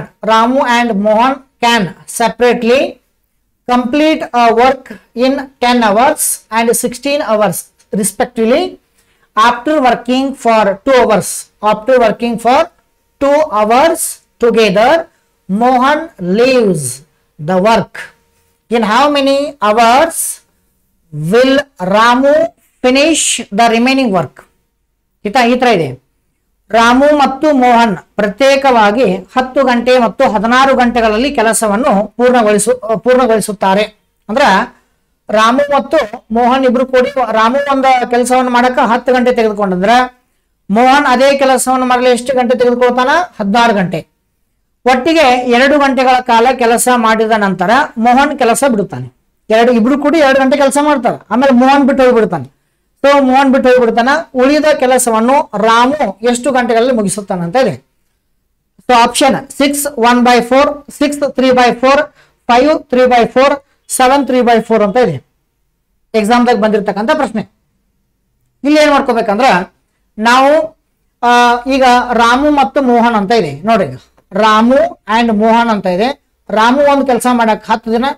Mohan can separately complete a work in 10 hours and 16 hours respectively after working for 2 hours. After working for 2 hours together, Mohan leaves the work. In how many hours will Ramu finish the remaining work? ಈ ತರ ಇದೆ. ರಾಮು ಮತ್ತು ಮೋಹನ್ ಪ್ರತ್ಯೇಕವಾಗಿ 10 ಗಂಟೆ ಮತ್ತು 16 ಗಂಟೆಗಳಲ್ಲಿ ಕೆಲಸವನ್ನು ಪೂರ್ಣಗೊಳಿಸುತ್ತಾರೆ. ಅಂದ್ರ ರಾಮು ಮತ್ತು ಮೋಹನ್ ಇಬ್ರು ಕೂಡಿ ರಾಮು ಒಂದು ಕೆಲಸವನ್ನು ಮಾಡಕ 10 ಗಂಟೆ ತೆಗೆದುಕೊಂಡ್ರೆ ಮೋಹನ್ ಅದೇ ಕೆಲಸವನ್ನು ಮಾಡಲು ಎಷ್ಟು ಗಂಟೆ ತೆಗೆದುಕೊಳ್ತಾನ? 16 ಗಂಟೆ. ಒಟ್ಟಿಗೆ 2 ಗಂಟೆಗಳ ಕಾಲ ಕೆಲಸ ಮಾಡಿದ ನಂತರ ಮೋಹನ್ ಕೆಲಸ ಬಿಡುತ್ತಾನೆ. ಇಬ್ರು ಕೂಡಿ 2 ಗಂಟೆ ಕೆಲಸ ಮಾಡ್ತಾರೆ. ಆಮೇಲೆ ಮೋಹನ್ ಬಿಟ್ಟು ಹೋಗ್ಬಿಡ್ತಾನೆ. ಸೊ ಮೋಹನ್ ಬಿಟ್ಟು ಹೋಗ್ಬಿಡ್ತಾನ. ಉಳಿದ ಕೆಲಸವನ್ನು ರಾಮು ಎಷ್ಟು ಗಂಟೆಗಳಲ್ಲಿ ಮುಗಿಸುತ್ತಾನೆ ಅಂತ ಇದೆ. ಸೊ ಆಪ್ಷನ್ 6 1/4, 6 3/4, 5 3/4, 7 3/4 ಅಂತ ಇದೆ. ಎಕ್ಸಾಮ್ದಾಗ ಬಂದಿರತಕ್ಕಂಥ ಪ್ರಶ್ನೆ. ಇಲ್ಲಿ ಏನ್ ಮಾಡ್ಕೋಬೇಕಂದ್ರ ನಾವು ಈಗ ರಾಮು ಮತ್ತು ಮೋಹನ್ ಅಂತ ಇದೆ ನೋಡ್ರಿ. ರಾಮು ಅಂಡ್ ಮೋಹನ್ ಅಂತ ಇದೆ. ರಾಮು ಒಂದು ಕೆಲಸ ಮಾಡಕ್ 10 ದಿನ,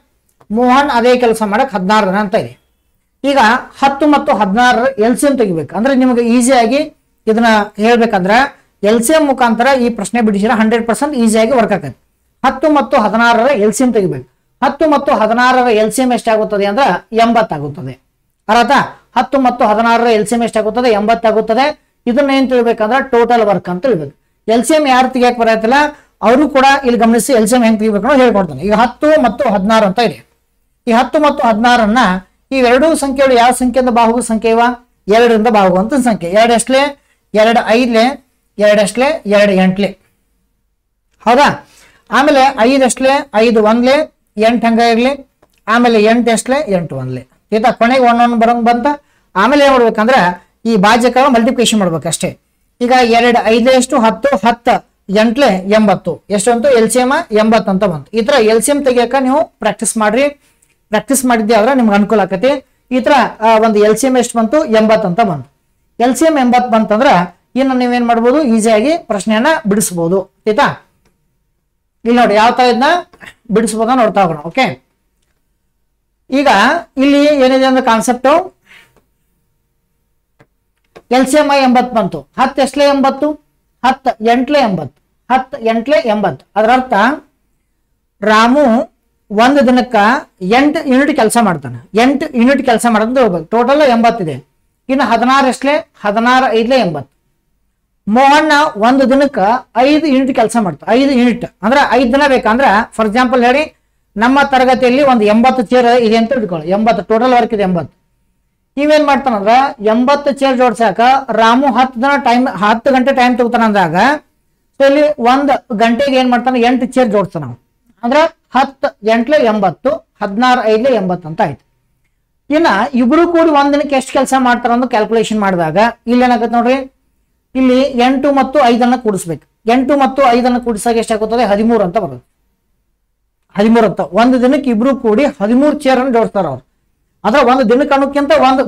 ಮೋಹನ್ ಅದೇ ಕೆಲಸ ಮಾಡಕ್ 16 ದಿನ ಅಂತ ಇದೆ. ಈಗ 10 ಮತ್ತು 16 LCM ತೆಗಿಬೇಕು. ಅಂದ್ರೆ ನಿಮಗೆ ಈಸಿಯಾಗಿ ಇದನ್ನ ಹೇಳ್ಬೇಕಂದ್ರೆ LCM ಮುಖಾಂತರ ಈ ಪ್ರಶ್ನೆ ಬಿಡಿಸಿದ್ರೆ 100% ಈಸಿಯಾಗಿ ವರ್ಕ್ ಆಗುತ್ತೆ. 10 ಮತ್ತು 16 LCM ತೆಗಿಬೇಕು. 10 ಮತ್ತು 16 LCM ಎಷ್ಟಾಗುತ್ತದೆ ಅಂದ್ರೆ 80 ಆಗುತ್ತದೆ. ಅರ್ಥ? 10 ಮತ್ತು 16 LCM ಎಷ್ಟಾಗುತ್ತದೆ? 80 ಆಗುತ್ತದೆ. ಇದನ್ನ ಏನ್ ತಿಳ್ಬೇಕಂದ್ರೆ ಟೋಟಲ್ ವರ್ಕ್ ಅಂತ ಹೇಳ್ಬೇಕು. LCM ಯಾರು ತೆಗಿಯಕ್ ಬರತ್ತಿಲ್ಲ ಅವರು ಕೂಡ ಇಲ್ಲಿ ಗಮನಿಸಿ LCM ಹೆಂಗ್ ತೆಗಿಬೇಕು ಅನ್ನೋದು ಹೇಳ್ಕೊಡ್ತಾನೆ. ಈಗ 10 ಮತ್ತು 16 ಅಂತ ಇದೆ. ಈ 10 ಮತ್ತು 16 ಈ ಎರಡೂ ಸಂಖ್ಯೆಗಳು ಯಾವ ಸಂಖ್ಯೆಯಿಂದ ಬಾಹುಗ ಸಂಖ್ಯೆ ಇವ? 2ರಿಂದ ಬಾಹುಗುವಂತ ಸಂಖ್ಯೆ. 2 ಎಷ್ಟಲೆ? 2 5ಲೆ, 2 ಎಷ್ಟಲೆ? 2 8ಲೆ. ಹೌದಾ? ಆಮೇಲೆ 5 ಎಷ್ಟಲೆ? 5 1ಲೆ, 8 ಹಂಗ ಇರ್ಲಿ. ಆಮೇಲೆ 8 ಎಷ್ಟಲೆ? 8 1ಲೆ. ಆಯ್ತಾ? ಕೊನೆಗೆ 1 1 ಬರಂಗ್ ಬಂತ. ಆಮೇಲೆ ಏನ್ ಮಾಡ್ಬೇಕಂದ್ರೆ ಈ ಭಾಜಕ ಮಲ್ಟಿಪ್ಲಿಕೇಶನ್ ಮಾಡ್ಬೇಕು ಅಷ್ಟೇ. ಈಗ 2 5 ಎಷ್ಟು? 10 10 8ಲೆ 80 ಎಷ್ಟು ಅಂತ LCM 80 ಅಂತ ಬಂತು. ಈ ತರ LCM ತೆಗಿಯಕ ನೀವು ಪ್ರಾಕ್ಟೀಸ್ ಮಾಡ್ರಿ. ಪ್ರಾಕ್ಟೀಸ್ ಮಾಡಿದ್ದೆ ಆದ್ರೆ ನಿಮ್ಗೆ ಅನುಕೂಲ ಆಕತಿ. ಈ ತರ ಒಂದು LCM ಎಷ್ಟು ಬಂತು? 80 ಅಂತ ಬಂತು. LCM 80 ಬಂತಂದ್ರೆ ಇನ್ನು ನೀವೇನ್ ಮಾಡ್ಬೋದು? ಈಸಿಯಾಗಿ ಪ್ರಶ್ನೆಯನ್ನ ಬಿಡಿಸಬಹುದು. ಆಯ್ತಾ? ಇಲ್ಲಿ ನೋಡಿ ಯಾವ ತರ ಇದನ್ನ ಬಿಡಿಸಬಹುದು ನೋಡ್ತಾ ಹೋಗೋಣ. ಓಕೆ, ಈಗ ಇಲ್ಲಿ ಏನಿದೆ ಅಂದ್ರೆ ಕಾನ್ಸೆಪ್ಟ್ LCM 80 ಬಂತು. 10 ಎಷ್ಟಲೆ 80? 10 8ಲೆ 80. 10 8ಲೆ 80. ಅದರ ಅರ್ಥ ರಾಮು ಒಂದು ದಿನಕ್ಕ 8 ಯೂನಿಟ್ ಕೆಲಸ ಮಾಡ್ತಾನೆ. 8 ಯೂನಿಟ್ ಕೆಲಸ ಮಾಡೋದು ಹೋಗ್ಬೇಕು. ಟೋಟಲ್ 80 ಇದೆ. ಇನ್ನು 16 ಎಷ್ಟಲೆ? 16 5ಲೆ 80. ಮೋಹನ್ ಒಂದು ದಿನಕ್ಕ 5 ಯೂನಿಟ್ ಕೆಲಸ ಮಾಡ್ತಾನೆ. 5 ಯೂನಿಟ್ ಅಂದ್ರೆ 5 ದಿನ ಬೇಕಂದ್ರೆ ಫಾರ್ ಎಕ್ಸಾಂಪಲ್ ಹೇಳಿ ನಮ್ಮ ತರಗತಿಯಲ್ಲಿ ಒಂದು 80 ಚೇರ್ ಇದೆ ಅಂತ ಇಟ್ಕೊಳ್ಳಿ. 80 ಟೋಟಲ್ ವರ್ಕ್ ಇದೆ 80. ನೀವೇನ್ ಮಾಡ್ತಾನಂದ್ರ 80 ಚೇರ್ ಜೋಡ್ಸಾಕ ರಾಮು 10 ಗಂಟೆ ಟೈಮ್ ತಗೋತಾನ ಅಂದಾಗ ಸೊ ಇಲ್ಲಿ 1 ಗಂಟೆಗೆ ಏನ್ ಮಾಡ್ತಾನೆ? 8 ಚೇರ್ ಜೋಡಿಸ್ತಾನ. ಅಂದ್ರೆ 10 8ಲೆ 80, 16 5ಲೆ 80 ಅಂತ ಆಯ್ತು. ಇನ್ನ ಇಬ್ರು ಕೂಡಿ ಒಂದ್ ದಿನಕ್ಕೆ ಎಷ್ಟು ಕೆಲಸ ಮಾಡ್ತಾರ ಅಂತ ಕ್ಯಾಲ್ಕುಲೇಷನ್ ಮಾಡಿದಾಗ ಇಲ್ಲಿ ಏನಾಗುತ್ತೆ ನೋಡ್ರಿ. ಇಲ್ಲಿ 8 ಮತ್ತು 5 ಕೂಡಿಸ್ಬೇಕು. 8 ಮತ್ತು 5 ಕೂಡಿಸಾಗ ಎಷ್ಟಾಗುತ್ತದೆ? 13 ಅಂತ ಬರುತ್ತೆ. 13 ಅಂತ ಒಂದು ದಿನಕ್ಕೆ ಇಬ್ರು ಕೂಡಿ 13 ಚೇರ್ ಅನ್ನು ಜೋಡಿಸ್ತಾರ ಅವ್ರು. ಅಂದ್ರೆ ಒಂದು ದಿನಕ್ಕೆ ಅನ್ನೋಕ್ಕಿಂತ ಒಂದು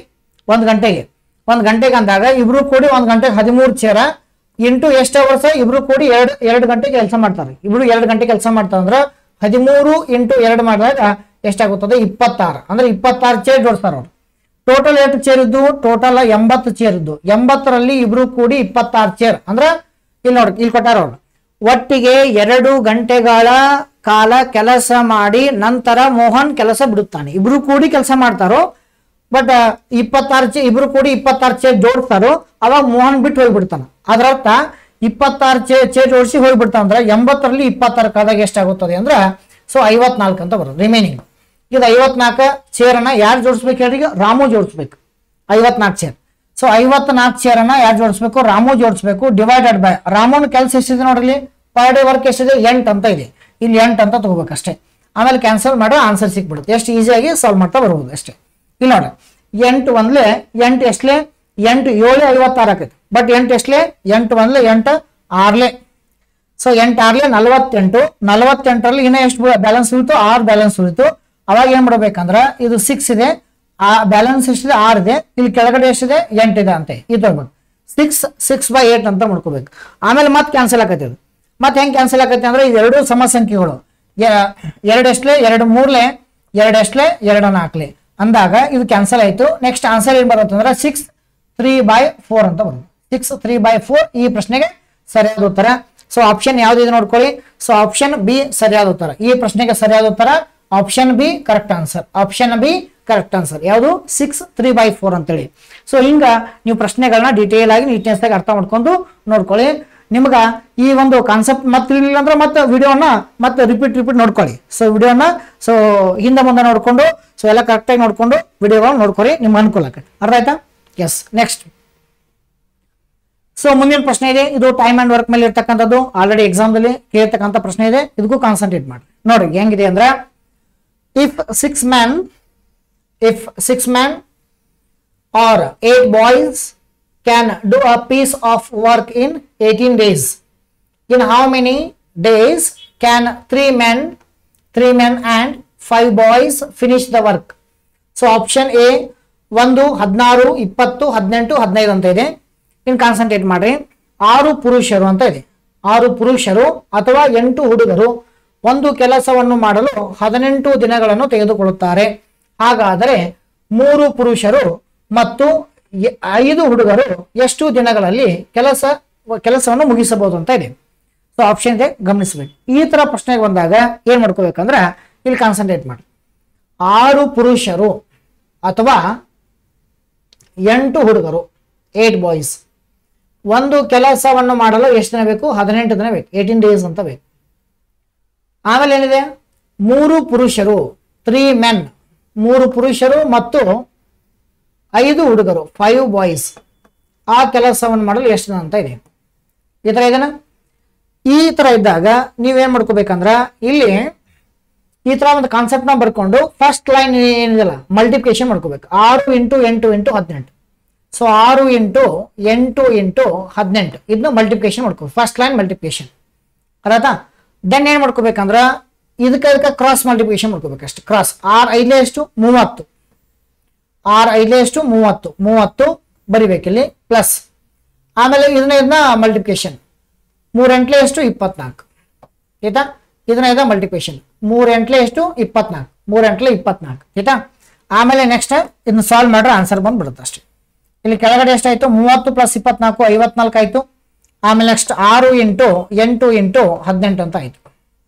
ಗಂಟೆಗೆ ಅಂದಾಗ ಇಬ್ರು ಕೂಡಿ 1 ಗಂಟೆಗೆ 13 ಚೇರ ಇಂಟು ಎಷ್ಟು ಅವರ್ಸ್? ಇಬ್ರು ಕೂಡಿ 2 ಗಂಟೆ ಕೆಲಸ ಮಾಡ್ತಾರೆ. ಇಬ್ರು 2 ಗಂಟೆ ಕೆಲಸ ಮಾಡ್ತಾರೆ ಅಂದ್ರೆ 13 ಇಂಟು 2 ಮಾಡಿದಾಗ ಎಷ್ಟಾಗುತ್ತದೆ? 26. ಅಂದ್ರೆ 26 ಚೇರ್ ಜೋಡಿಸ್ತಾರ ಅವ್ರು. ಟೋಟಲ್ ಎಷ್ಟು ಚೇರ್ ಇದ್ದು? ಟೋಟಲ್ 80 ಚೇರ್ ಇದ್ದು. 80ರಲ್ಲಿ ಇಬ್ರು ಕೂಡಿ 26 ಚೇರ್. ಅಂದ್ರೆ ಇಲ್ಲಿ ನೋಡಿ ಇಲ್ಲಿ ಕೊಟ್ಟಾರ ಅವ್ರು. ಒಟ್ಟಿಗೆ 2 ಗಂಟೆಗಳ ಕಾಲ ಕೆಲಸ ಮಾಡಿ ನಂತರ ಮೋಹನ್ ಕೆಲಸ ಬಿಡುತ್ತಾನೆ. ಇಬ್ರು ಕೂಡಿ ಕೆಲಸ ಮಾಡ್ತಾರೋ ಬಟ್ 26 ಇಬ್ರು ಕೂಡಿ 26 ಚೇರ್ ಜೋಡಿಸ್ತಾರೋ ಅವಾಗ ಮೋಹನ್ ಬಿಟ್ಟು ಹೋಗ್ಬಿಡ್ತಾನ. ಅದರರ್ಥ 26 ಚೇರ್ ಜೋಡಿಸಿ ಹೋಗ್ಬಿಡ್ತಾನ ಅಂದ್ರೆ 80ರಲ್ಲಿ 26 ಕಾದಾಗ ಎಷ್ಟಾಗುತ್ತದೆ ಅಂದ್ರೆ ಸೊ 54 ಅಂತ ಬರೋದು ರಿಮೈನಿಂಗ್. ಇದು 54 ಚೇರನ್ನ ಯಾರು ಜೋಡಿಸ್ಬೇಕು ಹೇಳ್ರಿ? ರಾಮು ಜೋಡಿಸ್ಬೇಕು 54 ಚೇರ್. ಸೊ 54 ಚೇರನ್ನ ಯಾರು ಜೋಡಿಸ್ಬೇಕು? ರಾಮು ಜೋಡಿಸ್ಬೇಕು. ಡಿವೈಡೆಡ್ ಬೈ ರಾಮುನ ಕೆಲಸ ಎಷ್ಟಿದೆ ನೋಡ್ರಿ? ಪರ್ ಡೇ ವರ್ಕ್ ಎಷ್ಟಿದೆ? 8 ಅಂತ ಇದೆ. ಇಲ್ಲಿ 8 ಅಂತ ತಗೋಬೇಕು ಅಷ್ಟೇ. ಆಮೇಲೆ ಕ್ಯಾನ್ಸಲ್ ಮಾಡೋ ಆನ್ಸರ್ ಸಿಕ್ಬಿಡುತ್ತೆ. ಎಷ್ಟು ಈಸಿಯಾಗಿ ಸಾಲ್ವ್ ಮಾಡ್ತಾ ಬರ್ಬೋದು ಅಷ್ಟೇ. ಇಲ್ಲಿ ನೋಡ್ರಿ 8 1ಲೆ 8 ಎಷ್ಟಲೆ? 8 7 56 ಆಕೈತಿ. ಬಟ್ 8 ಎಷ್ಟಲೆ? 8 1ಲೆ 8 6ಲೆ. ಸೊ 8 6ಲೆ 48. 48ರಲ್ಲಿ ಇನ್ನ ಎಷ್ಟು ಬ್ಯಾಲೆನ್ಸ್ ಉಳಿತು? 6 ಬ್ಯಾಲೆನ್ಸ್ ಉಳಿತು. ಅವಾಗ ಏನ್ ಮಾಡ್ಬೇಕಂದ್ರೆ ಇದು 6 ಇದೆ, ಆ ಬ್ಯಾಲೆನ್ಸ್ ಎಷ್ಟಿದೆ? 6 ಇದೆ. ಇಲ್ಲಿ ಕೆಳಗಡೆ ಎಷ್ಟಿದೆ? 8 ಇದೆ ಅಂತ ಇದು ತಗೋಬೇಕು. 6/8 ಅಂತ ಮಾಡ್ಕೋಬೇಕು. ಆಮೇಲೆ ಮತ್ತೆ ಕ್ಯಾನ್ಸಲ್ ಆಕೈತಿ. ಮತ್ತೆ ಹೆಂಗ್ ಕ್ಯಾನ್ಸಲ್ ಆಕೈತಿ ಅಂದ್ರೆ ಇದೆರಡು ಸಮ ಸಂಖ್ಯೆಗಳು. 2 ಎಷ್ಟಲೆ? 2 3ಲೆ, 2 ಎಷ್ಟಲೆ? 2 4ಲೆ ಅಂದಾಗ ಇದು ಕ್ಯಾನ್ಸಲ್ ಆಯ್ತು. ನೆಕ್ಸ್ಟ್ ಆನ್ಸರ್ ಏನ್ ಬರುತ್ತೆ ಅಂದ್ರೆ 6 3/4 ಅಂತ ಬರುತ್ತೆ. 6 3/4 ಈ ಪ್ರಶ್ನೆಗೆ ಸರಿಯಾದ ಉತ್ತರ. ಸೊ ಆಪ್ಷನ್ ಯಾವ್ದಿದೆ ನೋಡ್ಕೊಳ್ಳಿ. ಸೊ ಆಪ್ಷನ್ ಬಿ ಸರಿಯಾದ ಉತ್ತರ. ಈ ಪ್ರಶ್ನೆಗೆ ಸರಿಯಾದ ಉತ್ತರ option B correct answer. Option B correct answer. ಯಾವುದು? 6 3/4 ಅಂತೇಳಿ. ಸೊ ಹಿಂಗ ನೀವು ಪ್ರಶ್ನೆಗಳನ್ನ ಡೀಟೇಲ್ ಆಗಿ ನೀಟ್ನೆಸ್ ಆಗಿ ಅರ್ಥ ಮಾಡ್ಕೊಂಡು ನೋಡ್ಕೊಳ್ಳಿ. ನಿಮ್ಗ ಈ ಒಂದು ಕಾನ್ಸೆಪ್ಟ್ ಮತ್ತೆ ತಿಳಿಲಿಲ್ಲ ಅಂದ್ರೆ ಮತ್ತೆ ವಿಡಿಯೋನ ಮತ್ತೆ ರಿಪೀಟ್ ನೋಡ್ಕೊಳ್ಳಿ. ಸೊ ವಿಡಿಯೋನ ಸೊ ಹಿಂದೆ ಮುಂದೆ ನೋಡ್ಕೊಂಡು ಸೊ ಎಲ್ಲ ಕರೆಕ್ಟಾಗಿ ನೋಡ್ಕೊಂಡು ವಿಡಿಯೋಗಳನ್ನ ನೋಡ್ಕೊಳ್ಳಿ. ನಿಮ್ಗೆ ಅನುಕೂಲ ಆಗುತ್ತೆ. ಅರ್ಥ ಆಯ್ತಾ? ಎಸ್. ನೆಕ್ಸ್ಟ್ ಸೊ ಮುಂದಿನ ಪ್ರಶ್ನೆ ಇದೆ. ಇದು ಟೈಮ್ ಅಂಡ್ ವರ್ಕ್ ಮೇಲೆ ಇರ್ತಕ್ಕಂಥದ್ದು. ಆಲ್ರೆಡಿ ಎಕ್ಸಾಮ್ ದಲ್ಲಿ ಕೇಳಿರ್ತಕ್ಕಂಥ ಪ್ರಶ್ನೆ ಇದೆ. ಇದಕ್ಕೂ ಕಾನ್ಸಂಟ್ರೇಟ್ ಮಾಡಿ ನೋಡಿ ಹೆಂಗಿದೆ ಅಂದ್ರೆ if six men or 8 boys can do a piece of work in 18 days, in how many days can 3 men and 5 boys finish the work? So option A 1 16 20 18 15 ಅಂತ ಇದೆ. ಇನ್ ಕಾನ್ಸಂಟ್ರೇಟ್ ಮಾಡ್ರಿ. 6 ಪುರುಷರು ಅಂತ ಇದೆ. 6 ಪುರುಷರು ಅಥವಾ 8 ಹುಡುಗರು ಒಂದು ಕೆಲಸವನ್ನು ಮಾಡಲು 18 ದಿನಗಳನ್ನು ತೆಗೆದುಕೊಳ್ಳುತ್ತಾರೆ. ಹಾಗಾದರೆ 3 ಪುರುಷರು ಮತ್ತು 5 ಹುಡುಗರು ಎಷ್ಟು ದಿನಗಳಲ್ಲಿ ಕೆಲಸವನ್ನು ಮುಗಿಸಬಹುದು ಅಂತ ಇದೆ. ಸೊ ಆಪ್ಷನ್ ಇದೆ, ಗಮನಿಸಬೇಕು. ಈ ತರ ಪ್ರಶ್ನೆಗೆ ಬಂದಾಗ ಏನ್ ಮಾಡ್ಕೋಬೇಕಂದ್ರೆ ಇಲ್ಲಿ ಕಾನ್ಸಂಟ್ರೇಟ್ ಮಾಡಿ. 6 ಪುರುಷರು ಅಥವಾ 8 ಹುಡುಗರು, 8 ಬಾಯ್ಸ್, ಒಂದು ಕೆಲಸವನ್ನು ಮಾಡಲು ಎಷ್ಟು ದಿನ ಬೇಕು? 18 ದಿನ ಬೇಕು, 18 ಡೇಸ್ ಅಂತ ಬೇಕು. ಆಮೇಲೆ ಏನಿದೆ? 3 ಪುರುಷರು, 3 ಮೆನ್, 3 ಪುರುಷರು ಮತ್ತು 5 ಹುಡುಗರು, 5 ಬಾಯ್ಸ್, ಆ ಕೆಲಸವನ್ನು ಮಾಡಲು ಎಷ್ಟು ದಿನ ಅಂತ ಇದೆ. ಈ ತರ ಇದೆನಾ? ಈ ತರ ಇದ್ದಾಗ ನೀವೇನ್ ಮಾಡ್ಕೋಬೇಕಂದ್ರ ಇಲ್ಲಿ ಈ ತರ ಒಂದು ಕಾನ್ಸೆಪ್ಟ್ ನ ಬರ್ಕೊಂಡು ಫಸ್ಟ್ ಲೈನ್ ಏನಿದೆಲ್ಲ ಮಲ್ಟಿಪ್ಲಿಕೇಶನ್ ಮಾಡ್ಕೋಬೇಕು. 6 into 8 into 18. So 6 into 8 into 18 ಇದನ್ನ ಮಲ್ಟಿಪ್ಲಿಕೇಶನ್ ಮಾಡ್ಕೋಬೇಕು. ಫಸ್ಟ್ ಲೈನ್ ಮಲ್ಟಿಪ್ಲಿಕೇಶನ್ ಅರ್ಥ. ದೆನ್ ಏನ್ ಮಾಡ್ಕೋಬೇಕಂದ್ರ ಇದಕ್ಕೆ ಕ್ರಾಸ್ ಮಲ್ಟಿಪ್ಲಿಕೇಶನ್ ಮಾಡ್ಕೋಬೇಕು ಅಷ್ಟೇ. ಕ್ರಾಸ್ 6 5 ಎಷ್ಟು 30, 6 5 ಎಷ್ಟು 30, 30 ಬರಿಬೇಕಿಲ್ಲಿ ಪ್ಲಸ್. ಆಮೇಲೆ ಇದನ್ನ ಮಲ್ಟಿಪ್ಲಿಕೇಶನ್ 3 8 ಎಷ್ಟು 24 ಆಯ್ತಾ. ಇದನ್ನ ಮಲ್ಟಿಪ್ಲಿಕೇಶನ್ 3 8 ಎಷ್ಟು 24, 3 8 24 ಆಯ್ತಾ. ಆಮೇಲೆ ನೆಕ್ಸ್ಟ್ ಇದನ್ನ ಸಾಲ್ವ್ ಮಾಡ್ರೆ ಆನ್ಸರ್ ಬಂದ್ಬಿಡುತ್ತೆ ಅಷ್ಟೇ. ಇಲ್ಲಿ ಕೆಳಗಡೆ ಎಷ್ಟಾಯ್ತು? 30 ಪ್ಲಸ್ 24 54 ಆಯ್ತು. ಆಮೇಲೆ ನೆಕ್ಸ್ಟ್ 6 ಇಂಟು 8 ಇಂಟು 18 ಅಂತ ಆಯ್ತು.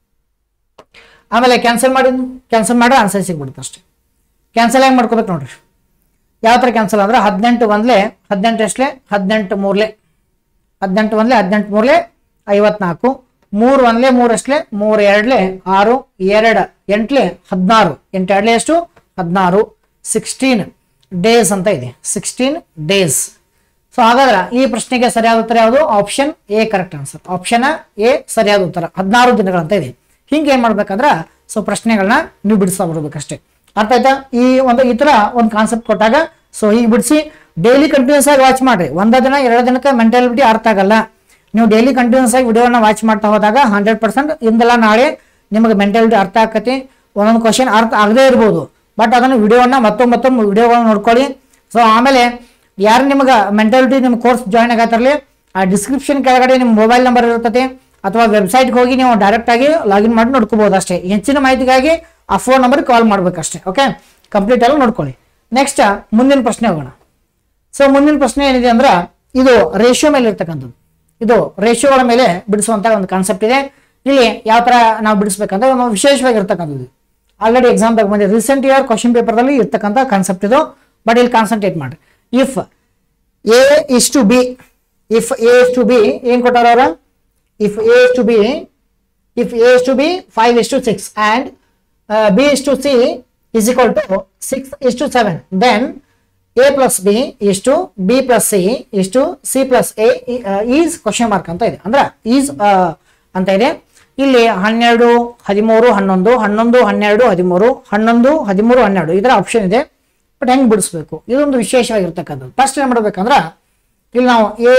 ಆಮೇಲೆ ಕ್ಯಾನ್ಸಲ್ ಮಾಡ್ರೆ ಆನ್ಸರ್ ಸಿಗ್ಬಿಡುತ್ತೆ ಅಷ್ಟೇ. ಕ್ಯಾನ್ಸಲ್ ಹೆಂಗ್ ಮಾಡ್ಕೋಬೇಕು ನೋಡ್ರಿ. ಯಾವ ತರ ಕ್ಯಾನ್ಸಲ್ ಅಂದ್ರೆ 18 ಒಂದ್ಲೆ 18 ಎಷ್ಟಲೆ 18 ಮೂರ್ಲೆ 18 ಒಂದ್ಲೆ 18 ಮೂರ್ಲೆ 54, 3 ಒಂದ್ಲೆ 3 ಎಷ್ಟಲೆ 3 ಎರಡ್ಲೆ 6, 2 8ಲೆ 16, 8 ಎರಡ್ಲೆ ಎಷ್ಟು 16, 16 ಡೇಸ್ ಅಂತ ಇದೆ, 16 ಡೇಸ್. ಸೊ ಹಾಗಾದ್ರೆ ಈ ಪ್ರಶ್ನೆಗೆ ಸರಿಯಾದ ಉತ್ತರ ಯಾವುದು? Option A correct answer. Option A ಸರಿಯಾದ ಉತ್ತರ, 16 ದಿನಗಳಂತ ಇದೆ. ಹಿಂಗೆ ಏನ್ ಮಾಡ್ಬೇಕಂದ್ರ ಸೊ ಪ್ರಶ್ನೆಗಳನ್ನ ನೀವು ಬಿಡಿಸ್ತಾ ಬರ್ಬೇಕಷ್ಟೇ. ಅರ್ಥ ಆಯ್ತಾ? ಈ ತರ ಒಂದು ಕಾನ್ಸೆಪ್ಟ್ ಕೊಟ್ಟಾಗ ಸೊ ಈಗ ಬಿಡಿಸಿ ಡೈಲಿ ಕಂಟಿನ್ಯೂಸ್ ಆಗಿ ವಾಚ್ ಮಾಡ್ರಿ. 1 ದಿನ 2 ದಿನಕ್ಕೆ ಮೆಂಟಾಲಿಟಿ ಅರ್ಥ ಆಗಲ್ಲ. ನೀವು ಡೈಲಿ ಕಂಟಿನ್ಯೂಸ್ ಆಗಿ ವಿಡಿಯೋನ ವಾಚ್ ಮಾಡ್ತಾ ಹೋದಾಗ 100% ಇಂದಲ್ಲ ನಾಳೆ ನಿಮಗೆ ಮೆಂಟಾಲಿಟಿ ಅರ್ಥ ಆಕತಿ. ಒಂದೊಂದು ಕ್ವಶನ್ ಅರ್ಥ ಆಗದೇ ಇರ್ಬೋದು, ಬಟ್ ಅದನ್ನು ವಿಡಿಯೋನ ಮತ್ತೊಮ್ಮೆ ವಿಡಿಯೋಗಳನ್ನ ನೋಡ್ಕೊಳ್ಳಿ. ಸೊ ಆಮೇಲೆ ಯಾರು ನಿಮಗೆ ಮೆಂಟಾಲಿಟಿ ನಿಮ್ಮ ಕೋರ್ಸ್ ಜಾಯ್ನ್ ಆಗತ್ತಾರಲಿ, ಆ ಡಿಸ್ಕ್ರಿಪ್ಷನ್ ಕೆಳಗಡೆ ನಿಮ್ಮ ಮೊಬೈಲ್ ನಂಬರ್ ಇರ್ತದೆ, ಅಥವಾ ವೆಬ್ಸೈಟ್ಗೆ ಹೋಗಿ ನೀವು ಡೈರೆಕ್ಟ್ ಆಗಿ ಲಾಗಿನ್ ಮಾಡಿ ನೋಡ್ಕೋಬಹುದು ಅಷ್ಟೇ. ಹೆಚ್ಚಿನ ಮಾಹಿತಿಗಾಗಿ ಆ ಫೋನ್ ನಂಬರ್ ಕಾಲ್ ಮಾಡ್ಬೇಕಷ್ಟೇ. ಓಕೆ, ಕಂಪ್ಲೀಟ್ ಆಗಿ ನೋಡ್ಕೊಳ್ಳಿ. ನೆಕ್ಸ್ಟ್ ಮುಂದಿನ ಪ್ರಶ್ನೆ ಹೋಗೋಣ. ಸೊ ಮುಂದಿನ ಪ್ರಶ್ನೆ ಏನಿದೆ ಅಂದ್ರೆ ಇದು ರೇಷಿಯೋ ಮೇಲೆ ಇರ್ತಕ್ಕಂಥದ್ದು. ಇದು ರೇಷಿಯೋಗಳ ಮೇಲೆ ಬಿಡಿಸುವಂತ ಒಂದು ಕಾನ್ಸೆಪ್ಟ್ ಇದೆ. ಇಲ್ಲಿ ಯಾವ ತರ ನಾವು ಬಿಡಿಸ್ಬೇಕಂದ್ರೆ ವಿಶೇಷವಾಗಿರ್ತಕ್ಕಂಥದ್ದು. ಆಲ್ರೆಡಿ ಎಕ್ಸಾಮ್ ದಾಗ ಬಂದಿದೆ, ರೀಸೆಂಟ್ ಇಯರ್ ಕ್ವಶನ್ ಪೇಪರ್ ದಲ್ಲಿ ಇರ್ತಕ್ಕಂಥ ಕಾನ್ಸೆಪ್ಟ್ ಇದು. ಬಟ್ ಇಲ್ಲಿ ಕಾನ್ಸಂಟ್ರೇಟ್ ಮಾಡಿ. If A is to B, if A is to B ಏನ್ ಕೊಟ್ಟಾರ ಅವ್ರ? If A is to B, if A is to B 5 is to 6 and b is to c is equal to 6 is to 7, then a plus b is to b plus c is to c plus a is question mark ಅಂತ ಇದೆ. ಅಂದ್ರೆ is ಅಂತ ಇದೆ. ಇಲ್ಲಿ 12 13 11 11 12 13 11 13 12 ಇದರ option ಇದೆ. But ಹೆಂಗ್ ಬಿಡಿಸ್ಬೇಕು ಇದೊಂದು ವಿಶೇಷವಾಗಿರ್ತಕ್ಕಂಥದ್ದು. ಫಸ್ಟ್ ಏನ್ ಮಾಡ್ಬೇಕಂದ್ರ ಇಲ್ಲಿ ನಾವು ಎ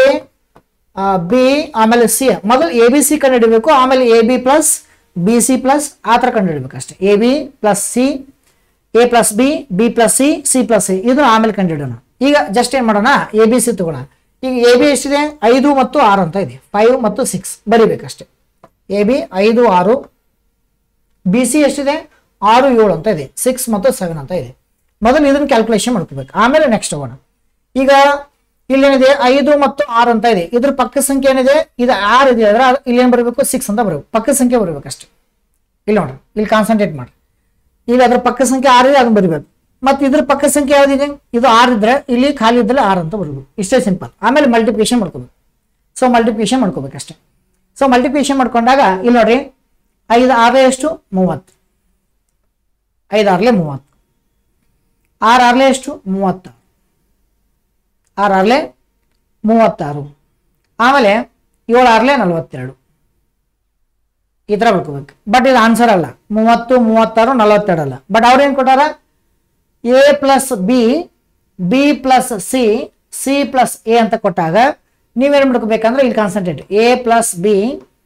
ಬಿ ಆಮೇಲೆ ಸಿ, ಮೊದಲು ಎ ಬಿ ಸಿ ಕಂಡು ಹಿಡಿಬೇಕು, ಆಮೇಲೆ A B plus B C plus ಆ ತರ ಕಂಡು ಹಿಡಿಬೇಕು ಅಷ್ಟೇ. A B plus C, A plus B, B plus C, C plus C, ಇದು ಆಮೇಲೆ ಕಂಡು ಹಿಡೋಣ. ಈಗ ಜಸ್ಟ್ ಏನ್ ಮಾಡೋಣ, ಎ ಬಿ ಸಿ ತಗೋಣ. ಈಗ ಎ ಬಿ ಎಷ್ಟಿದೆ? 5 ಮತ್ತು 6 ಅಂತ ಇದೆ. 5 ಮತ್ತು 6 ಬರಿಬೇಕಷ್ಟೇ. ಎ ಬಿ 5 6, ಬಿ ಸಿ ಎಷ್ಟಿದೆ? 6 7 ಅಂತ ಇದೆ. 6 ಮತ್ತು 7 ಅಂತ ಇದೆ. ಮೊದಲು ಇದನ್ನ ಕ್ಯಾಲ್ಕುಲೇಷನ್ ಮಾಡ್ಕೋಬೇಕು, ಆಮೇಲೆ ನೆಕ್ಸ್ಟ್ ಹೋಗೋಣ. ಈಗ ಇಲ್ಲೇನಿದೆ 5 ಮತ್ತು 6 ಅಂತ ಇದೆ. ಇದ್ರ ಪಕ್ಕ ಸಂಖ್ಯೆ ಏನಿದೆ? ಇದು 6 ಇದೆ ಅಂದ್ರೆ ಇಲ್ಲಿ ಏನ್ ಬರಬೇಕು? 6 ಅಂತ ಬರಬೇಕು. ಪಕ್ಕ ಸಂಖ್ಯೆ ಬರಬೇಕಷ್ಟೇ. ಇಲ್ಲಿ ನೋಡ್ರಿ, ಇಲ್ಲಿ ಕಾನ್ಸಂಟ್ರೇಟ್ ಮಾಡಿ. ಈಗ ಅದ್ರ ಪಕ್ಕ ಸಂಖ್ಯೆ 6 ಇದೆ, ಅದನ್ನ ಬರಿಬೇಕು. ಮತ್ತೆ ಇದ್ರ ಪಕ್ಕ ಸಂಖ್ಯೆ ಯಾವ್ದಿದೆ? ಇದು 6 ಇದ್ರೆ ಇಲ್ಲಿ ಖಾಲಿ ಇದ್ದಲ್ಲಿ 6 ಅಂತ ಬರಬೇಕು. ಇಷ್ಟೇ ಸಿಂಪಲ್. ಆಮೇಲೆ ಮಲ್ಟಿಪ್ಲಿಕೇಶನ್ ಮಾಡ್ಕೋಬೇಕು. ಸೊ ಮಲ್ಟಿಪ್ಲಿಕೇಶನ್ ಮಾಡ್ಕೋಬೇಕಷ್ಟೇ. ಸೊ ಮಲ್ಟಿಪ್ಲಿಕೇಶನ್ ಮಾಡ್ಕೊಂಡಾಗ ಇಲ್ಲಿ ನೋಡ್ರಿ, 5 6 ಎಷ್ಟು? 30. 5 6 30. 6 6 ಎಷ್ಟು? 36. 6 6 36. ಆಮೇಲೆ 7 6 42. ಈ ತರ ಬರ್ಕೋಬೇಕು. ಬಟ್ ಇದು ಆನ್ಸರ್ ಅಲ್ಲ. 30 36 42 ಅಲ್ಲ. ಬಟ್ ಅವ್ರು ಏನ್ ಕೊಟ್ಟಾರ? A plus B, B plus C, C plus A ಅಂತ ಕೊಟ್ಟಾಗ ನೀವೇನ್ ಮಾಡ್ಕೋಬೇಕಂದ್ರೆ ಇಲ್ಲಿ ಕಾನ್ಸಂಟ್ರೇಟ್. ಎ ಪ್ಲಸ್ ಬಿ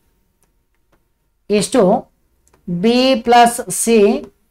ಇಷ್ಟು ಬಿ ಪ್ಲಸ್ ಸಿ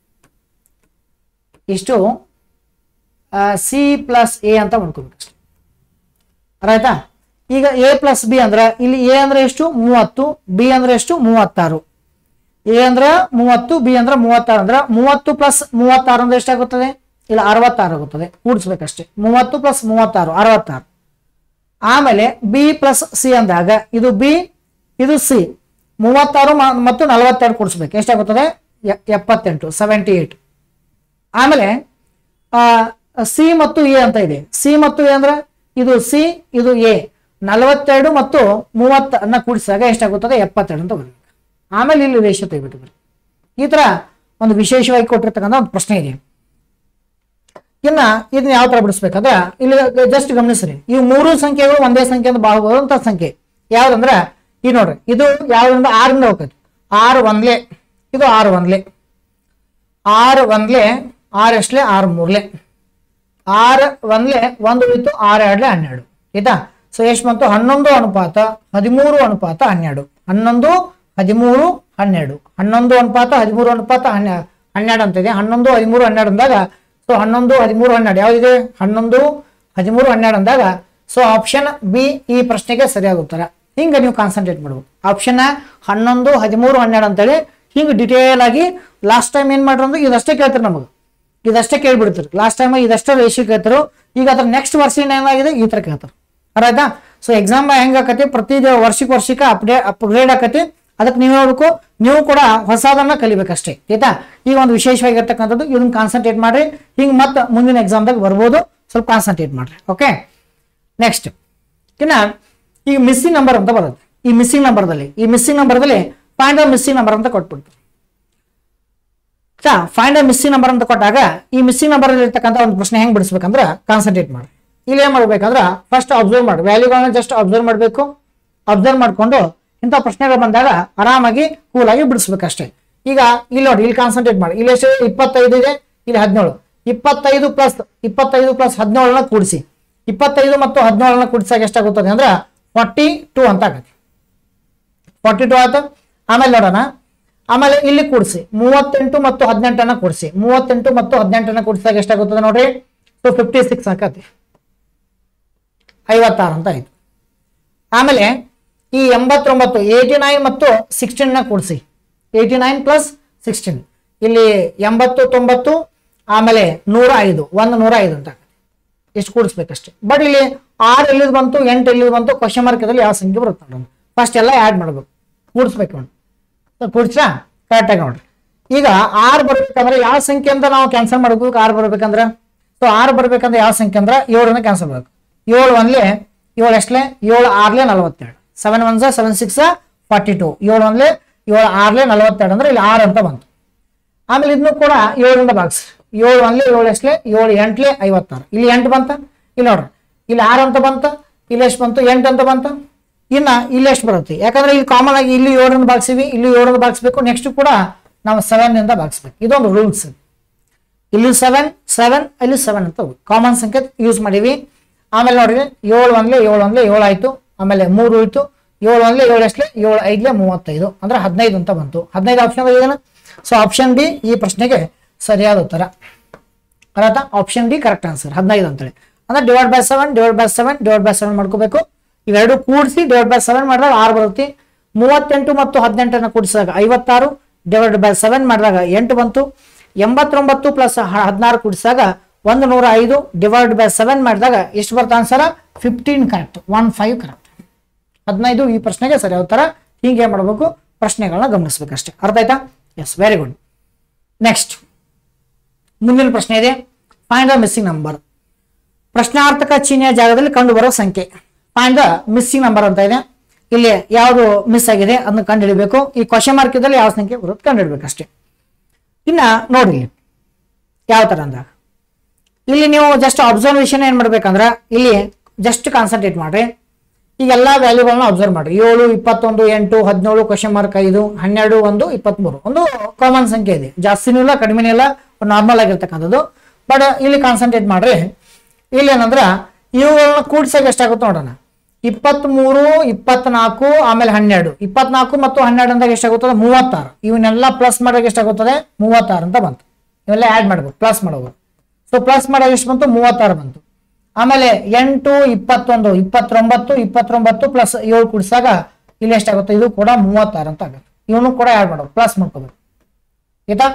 ಇಷ್ಟು ಸಿ ಪ್ಲಸ್ ಎ ಅಂತ ಮಾಡ್ಕೋಬೇಕು ಅಷ್ಟೇ. ಆಯ್ತಾ? ಈಗ ಎ ಪ್ಲಸ್ ಬಿ ಅಂದ್ರೆ ಇಲ್ಲಿ ಎ ಅಂದ್ರೆ ಎಷ್ಟು? 30, ಬಿ ಅಂದ್ರೆ ಎಷ್ಟು? 36. ಎ ಅಂದ್ರೆ 30, ಬಿ ಅಂದ್ರೆ 36 ಅಂದ್ರೆ 30 ಪ್ಲಸ್ 36 ಅಂದ್ರೆ ಎಷ್ಟಾಗುತ್ತದೆ? ಇಲ್ಲ 66 ಆಗುತ್ತದೆ. ಕೂಡಿಸ್ಬೇಕಷ್ಟೇ. 30 ಪ್ಲಸ್ 36 66. ಆಮೇಲೆ ಬಿ ಪ್ಲಸ್ ಸಿ ಅಂದಾಗ ಇದು ಬಿ ಇದು ಸಿ 36 ಮತ್ತು 42 ಕೂಡಿಸ್ಬೇಕು. ಎಷ್ಟಾಗುತ್ತದೆ? 78 78. ಆಮೇಲೆ ಸಿ ಮತ್ತು ಎ ಅಂತ ಇದೆ. ಸಿ ಮತ್ತು ಎ ಅಂದ್ರೆ ಇದು ಸಿ ಇದು ಎ 42 ಮತ್ತು 30 ಅನ್ನ ಕೂಡಿಸಿದಾಗ ಎಷ್ಟಾಗುತ್ತದೆ? 72 ಅಂತ ಬರಬೇಕು. ಆಮೇಲೆ ಇಲ್ಲಿ ರೇಷಿಯೋ ತೆಗಿಬಿಟ್ಟು ಈ ತರ ಒಂದು ವಿಶೇಷವಾಗಿ ಕೊಟ್ಟಿರ್ತಕ್ಕಂಥ ಒಂದು ಪ್ರಶ್ನೆ ಇದೆ. ಇನ್ನ ಇದನ್ನ ಯಾವ ತರ ಬಿಡಿಸ್ಬೇಕಂದ್ರೆ ಇಲ್ಲಿ ಜಸ್ಟ್ ಗಮನಿಸ್ರಿ, ಇವು ಮೂರು ಸಂಖ್ಯೆಗಳು ಒಂದೇ ಸಂಖ್ಯೆ ಅಂತ ಬಾಹುಬರುವಂತ ಸಂಖ್ಯೆ ಯಾವ್ದಂದ್ರ ಈ ನೋಡ್ರಿ, ಇದು ಯಾವ್ದ್ರಿಂದ 6 ಹೋಗ್ತದೆ. 6 ಒಂದ್ಲೆ, ಇದು 6 ಒಂದ್ಲೆ, 6 ಒಂದ್ಲೆ, 6 ಎಷ್ಟಲೆ 6 ಮೂರ್ಲೆ, 6 ಒಂದ್ಲೆ 1 ಉಳಿತು, 6 ಎರಡ್ಲೆ 12. ಆಯ್ತಾ? ಸೊ ಎಷ್ಟು ಬಂತು? 11 ಅನುಪಾತ 13 ಅನುಪಾತ 12. 11 13 12, 11 ಅನುಪಾತ 13 ಅನುಪಾತ 12 ಅಂತ ಇದೆ. 11 13 12 ಅಂದಾಗ ಸೊ 11 13 12 ಯಾವ್ದಿದೆ? 11 13 12 ಅಂದಾಗ ಸೊ ಆಪ್ಷನ್ ಬಿ ಈ ಪ್ರಶ್ನೆಗೆ ಸರಿಯಾದ ಉತ್ತರ. ಹಿಂಗ ನೀವು ಕಾನ್ಸಂಟ್ರೇಟ್ ಮಾಡ್ಬೇಕು. ಆಪ್ಷನ್ 11 13 12 ಅಂತೇಳಿ ಹಿಂಗ ಡಿಟೇಲ್ ಆಗಿ ಲಾಸ್ಟ್ ಟೈಮ್ ಏನ್ ಮಾಡ್ರಿ ಅಂದ್ರೆ ಇದಷ್ಟೇ ಕೇಳ್ತಾರೆ, ನಮಗೆ ಇದಷ್ಟೇ ಕೇಳ್ಬಿಡ್ತಾರೆ. ಲಾಸ್ಟ್ ಟೈಮ್ ಇದಷ್ಟೇ ರೇಷಿಯೋ ಕೇಳ್ತಾರೋ, ಈಗ ಅದ್ರ ನೆಕ್ಸ್ಟ್ ವರ್ಷ ಏನಾಗಿದೆ ಈ ತರ ಕೇಳ್ತಾರೆ. ಅರ್ಥ? ಸೊ ಎಕ್ಸಾಮ್ ಹೆಂಗ ಆಕತಿ? ಪ್ರತಿ ವರ್ಷಕ್ಕೆ ಅಪ್ಗ್ರೇಡ್ ಆಕತಿ. ಅದಕ್ಕೆ ನೀವು ಹೇಳ್ಬೇಕು, ನೀವು ಕೂಡ ಹೊಸದನ್ನ ಕಲಿಬೇಕಷ್ಟೇ. ಆಯ್ತಾ? ಈಗ ಒಂದು ವಿಶೇಷವಾಗಿರ್ತಕ್ಕಂಥದ್ದು ಇದನ್ನ ಕಾನ್ಸಂಟ್ರೇಟ್ ಮಾಡ್ರಿ. ಹಿಂಗೆ ಮತ್ತೆ ಮುಂದಿನ ಎಕ್ಸಾಮ್ದಾಗ ಬರ್ಬೋದು, ಸ್ವಲ್ಪ ಕಾನ್ಸಂಟ್ರೇಟ್ ಮಾಡ್ರಿ. ಓಕೆ, ನೆಕ್ಸ್ಟ್ ಇನ್ನ ಈಗ ಮಿಸ್ಸಿಂಗ್ ನಂಬರ್ ಅಂತ ಬರುತ್ತೆ. ಈ ಮಿಸ್ಸಿಂಗ್ ನಂಬರ್ದಲ್ಲಿ ಫೈಂಡ್ ದ ಮಿಸ್ಸಿಂಗ್ ನಂಬರ್ ಅಂತ ಕೊಟ್ಬಿಡ್ತು. ಫೈಂಡ್ ದ ಮಿಸ್ಸಿಂಗ್ ನಂಬರ್ ಅಂತ ಕೊಟ್ಟಾಗ ಈ ಮಿಸ್ಸಿಂಗ್ ನಂಬರ್ ಇರ್ತಕ್ಕಂಥ ಒಂದು ಪ್ರಶ್ನೆ ಹೆಂಗ್ ಬಿಡಿಸ್ಬೇಕಂದ್ರೆ ಕಾನ್ಸಂಟ್ರೇಟ್ ಮಾಡಿ. ಇಲ್ಲಿ ಏನ್ ಮಾಡ್ಬೇಕಂದ್ರೆ ಫಸ್ಟ್ ಅಬ್ಸರ್ವ್ ಮಾಡಿ, ವ್ಯಾಲ್ಯೂಗಳನ್ನ ಜಸ್ಟ್ ಅಬ್ಸರ್ವ್ ಮಾಡಬೇಕು. ಅಬ್ಸರ್ವ್ ಮಾಡ್ಕೊಂಡು ಇಂಥ ಪ್ರಶ್ನೆಗಳು ಬಂದಾಗ ಆರಾಮಾಗಿ ಕೂಲ್ ಆಗಿ ಬಿಡಿಸ್ಬೇಕಷ್ಟೇ. ಈಗ ಇಲ್ಲಿ ನೋಡಿ, ಇಲ್ಲಿ ಕಾನ್ಸಂಟ್ರೇಟ್ ಮಾಡಿ. ಇಲ್ಲಿ ಎಷ್ಟು? 25 ಇದೆ, ಇಲ್ಲಿ 17. 25 ಪ್ಲಸ್ 17ನ ಕೂಡಿಸಿ. 25 ಮತ್ತು 17ನ ಕೂಡಿಸಾಗ ಎಷ್ಟಾಗುತ್ತದೆ ಅಂದ್ರೆ 42 ಅಂತ ಆಗತ್ತೆ. 42 ಆಯ್ತು. ಆಮೇಲೆ ನೋಡೋಣ, ಆಮೇಲೆ ಇಲ್ಲಿ ಕೂಡಿಸಿ 38 ಮತ್ತು 18ನ ಕೂಡಿಸಿ. 38 ಮತ್ತು 18ನ ಕೂಡಿಸಿದಾಗ ಎಷ್ಟಾಗುತ್ತದೆ ನೋಡ್ರಿ? ಸೊ 56 ಆಕತಿ, 56 ಅಂತ ಆಯ್ತು. ಆಮೇಲೆ ಈ 89 89 ಮತ್ತು 16ನ ಕೂಡಿಸಿ. 89 ಪ್ಲಸ್ 16 ಇಲ್ಲಿ 80 90 ಆಮೇಲೆ 105 105 ಅಂತ ಎಷ್ಟು ಕೂಡಿಸ್ಬೇಕಷ್ಟೇ. ಬಟ್ ಇಲ್ಲಿ 6 ಎಲ್ಲಿದ್ ಬಂತು 8 ಎಲ್ಲಿದ್ ಬಂತು ಕ್ವಶನ್ ಮಾರ್ಕ್ ಇದ್ರಲ್ಲಿ ಯಾವ ಸಂಖ್ಯೆ ಬರುತ್ತೆ ನೋಡೋಣ. ಫಸ್ಟ್ ಎಲ್ಲ ಆ್ಯಡ್ ಮಾಡ್ಬೇಕು, ಕೂಡಿಸ್ಬೇಕು ನೋಡಿ. ಕೂಡಿಸ್ರಾ ಕರೆಕ್ಟಾಗಿ ನೋಡ್ರಿ. ಈಗ 6 ಬರ್ಬೇಕಂದ್ರೆ ಯಾವ ಸಂಖ್ಯೆ ಅಂತ ನಾವು ಕ್ಯಾನ್ಸಲ್ ಮಾಡ್ಬೇಕು? 6 ಬರ್ಬೇಕಂದ್ರೆ ಸೊ 6 ಬರ್ಬೇಕಂದ್ರೆ ಯಾವ ಸಂಖ್ಯೆ ಅಂದ್ರೆ 7ನ ಕ್ಯಾನ್ಸಲ್ ಮಾಡ್ಬೇಕು. 7 ಒಂದ್ಲೆ 7 ಎಷ್ಟಲೆ 7 6ಲೆ 42, 7 1 7 6 42, 7 ಒಂದ್ಲೆ 7 6ಲೆ 42 ಅಂದ್ರೆ ಇಲ್ಲಿ 6 ಅಂತ ಬಂತು. ಆಮೇಲೆ ಇದನ್ನು ಕೂಡ 7ರಿಂದ ಭಾಗಿಸಿ. 7 ಒಂದ್ಲೆ 7 ಎಷ್ಟಲೆ 7 8ಲೆ 56, ಇಲ್ಲಿ 8 ಬಂತ. ಇಲ್ಲಿ ನೋಡ್ರಿ, ಇಲ್ಲಿ 6 ಅಂತ ಬಂತ, ಇಲ್ಲಿ ಎಷ್ಟು ಬಂತು 8 ಅಂತ ಬಂತ. ಇನ್ನ ಇಲ್ಲಿ ಎಷ್ಟು ಬರುತ್ತೆ? ಯಾಕಂದ್ರೆ ಇಲ್ಲಿ ಕಾಮನ್ ಆಗಿ ಇಲ್ಲಿ 7ರಿಂದ ಭಾಗಿಸಿವಿ, ಇಲ್ಲಿ 7ರಿಂದ ಭಾಗಿಸ್ಬೇಕು. ನೆಕ್ಸ್ಟ್ ಕೂಡ ನಾವು 7 ಭಾಗಿಸ್ಬೇಕು. ಇದೊಂದು ರೂಲ್ಸ್. ಇಲ್ಲಿ 7 ಇಲ್ಲಿ 7 ಅಂತ ಕಾಮನ್ ಸಂಖ್ಯೆ ಯೂಸ್ ಮಾಡಿವಿ. ಆಮೇಲೆ ನೋಡ್ರಿ 7 ಒಂದ್ಲೆ 7 ಆಯ್ತು. ಆಮೇಲೆ 3 ಉಳಿತು. 7 ಒಂದ್ಲೆ 7 ಎಷ್ಟಲೆ 7 5ಲೆ 35 ಅಂದ್ರೆ 15 ಅಂತ ಬಂತು. 15 ಆಪ್ಷನ್ ಇದೆಯಾ? ಸೊ ಆಪ್ಷನ್ ಬಿ ಈ ಪ್ರಶ್ನೆಗೆ ಸರಿಯಾದ ಉತ್ತರ. ಅರ್ಥ? ಆಪ್ಷನ್ ಡಿ ಕರೆಕ್ಟ್ ಆನ್ಸರ್ 15 ಅಂತೇಳಿ. ಅಂದ್ರೆ ಡಿವೈಡ್ ಬೈ 7 ಮಾಡ್ಕೋಬೇಕು. ಇವೆರಡು ಕೂಡಿಸಿ /7 ಮಾಡಿದಾಗ 6 ಬರುತ್ತೆ. 38 ಮತ್ತು 18ನ ಕೂಡಿಸಿದಾಗ 56 /7 ಮಾಡಿದಾಗ 8 ಬಂತು. 89 ಪ್ಲಸ್ 16 ಕೂಡಿಸಿದಾಗ 105 /7 ಮಾಡಿದಾಗ ಎಷ್ಟು ಬರುತ್ತೆ ಆನ್ಸರ್? 15 correct, 15 correct. 15 ಈ ಪ್ರಶ್ನೆಗೆ ಸರಿಯಾದ ಉತ್ತರ. ಹೀಗೆ ಮಾಡಬೇಕು, ಪ್ರಶ್ನೆಗಳನ್ನ ಗಮನಿಸಬೇಕಷ್ಟೇ. ಅರ್ಥ ಆಯ್ತಾ? S, very good. ನೆಕ್ಸ್ಟ್ ಮುಂದಿನ ಪ್ರಶ್ನೆ ಇದೆ, ಫೈಂಡ್ ದ ಮಿಸ್ಸಿಂಗ್ ನಂಬರ್. ಪ್ರಶ್ನಾರ್ಥಕ ಚಿಹ್ನೆಯ ಜಾಗದಲ್ಲಿ ಕಂಡು ಬರೋ ಸಂಖ್ಯೆ. ಫೈಂಡ್ ದ ಮಿಸ್ಸಿಂಗ್ ನಂಬರ್ ಅಂತ ಇದೆ. ಇಲ್ಲಿ ಯಾವುದು ಮಿಸ್ ಆಗಿದೆ ಅದನ್ನ ಕಂಡುಹಿಡಬೇಕು. ಈ ಕ್ವಶನ್ ಮಾರ್ಕ್ ಇದ್ದಲ್ಲಿ ಯಾವ ಸಂಖ್ಯೆ ಬರುತ್ತೆ ಕಂಡುಹಿಡಬೇಕಷ್ಟೇ. ಇನ್ನ ನೋಡಿ ಯಾವ ತರ ಅಂದಾಗ ಇಲ್ಲಿ ನೀವು ಜಸ್ಟ್ ಅಬ್ಸರ್ವೇಷನ್ ಏನ್ ಮಾಡ್ಬೇಕಂದ್ರ ಇಲ್ಲಿ ಜಸ್ಟ್ ಕಾನ್ಸಂಟ್ರೇಟ್ ಮಾಡ್ರಿ. ಈಗ ಎಲ್ಲಾ ವ್ಯಾಲ್ಯೂಗಳನ್ನ ಅಬ್ಸರ್ವ್ ಮಾಡ್ರಿ. 7 21 8 17 ಕ್ವಶನ್ ಮಾರ್ಕ್ 5 12 1 23 ಒಂದು ಕಾಮನ್ ಸಂಖ್ಯೆ ಇದೆ. ಜಾಸ್ತಿನೂ ಇಲ್ಲ ಕಡಿಮೆನೂ ಇಲ್ಲ, ನಾರ್ಮಲ್ ಆಗಿರ್ತಕ್ಕಂಥದ್ದು. ಬಟ್ ಇಲ್ಲಿ ಕಾನ್ಸಂಟ್ರೇಟ್ ಮಾಡ್ರಿ. ಇಲ್ಲಿ ಏನಂದ್ರ ಇವುಗಳನ್ನ ಕೂಡಿಸಾಗ ಎಷ್ಟಾಗುತ್ತೆ ನೋಡೋಣ. 23 24 ಆಮೇಲೆ 12, 24 ಮತ್ತು 12 ಅಂದಾಗ ಎಷ್ಟಾಗುತ್ತದೆ 36. ಇವನ್ನೆಲ್ಲ ಪ್ಲಸ್ ಮಾಡಿದಾಗ ಎಷ್ಟಾಗುತ್ತದೆ 36 ಅಂತ ಬಂತು. ಇವೆಲ್ಲ ಆಡ್ ಮಾಡ್ಬೇಕು, ಪ್ಲಸ್ ಮಾಡೋದು. ಸೊ ಪ್ಲಸ್ ಮಾಡಿದಾಗ ಎಷ್ಟು ಬಂತು 36 ಬಂತು. ಆಮೇಲೆ 8 21 29 ಪ್ಲಸ್ 7 ಕೂಡಿಸಾಗ ಇಲ್ಲಿ ಎಷ್ಟಾಗುತ್ತೆ ಇದು ಕೂಡ 36 ಅಂತ ಆಗುತ್ತೆ. ಇವನು ಕೂಡ ಆ್ಯಡ್ ಮಾಡೋದು, ಪ್ಲಸ್ ಮಾಡ್ಕೋಬೇಕು ಆಯ್ತಾ.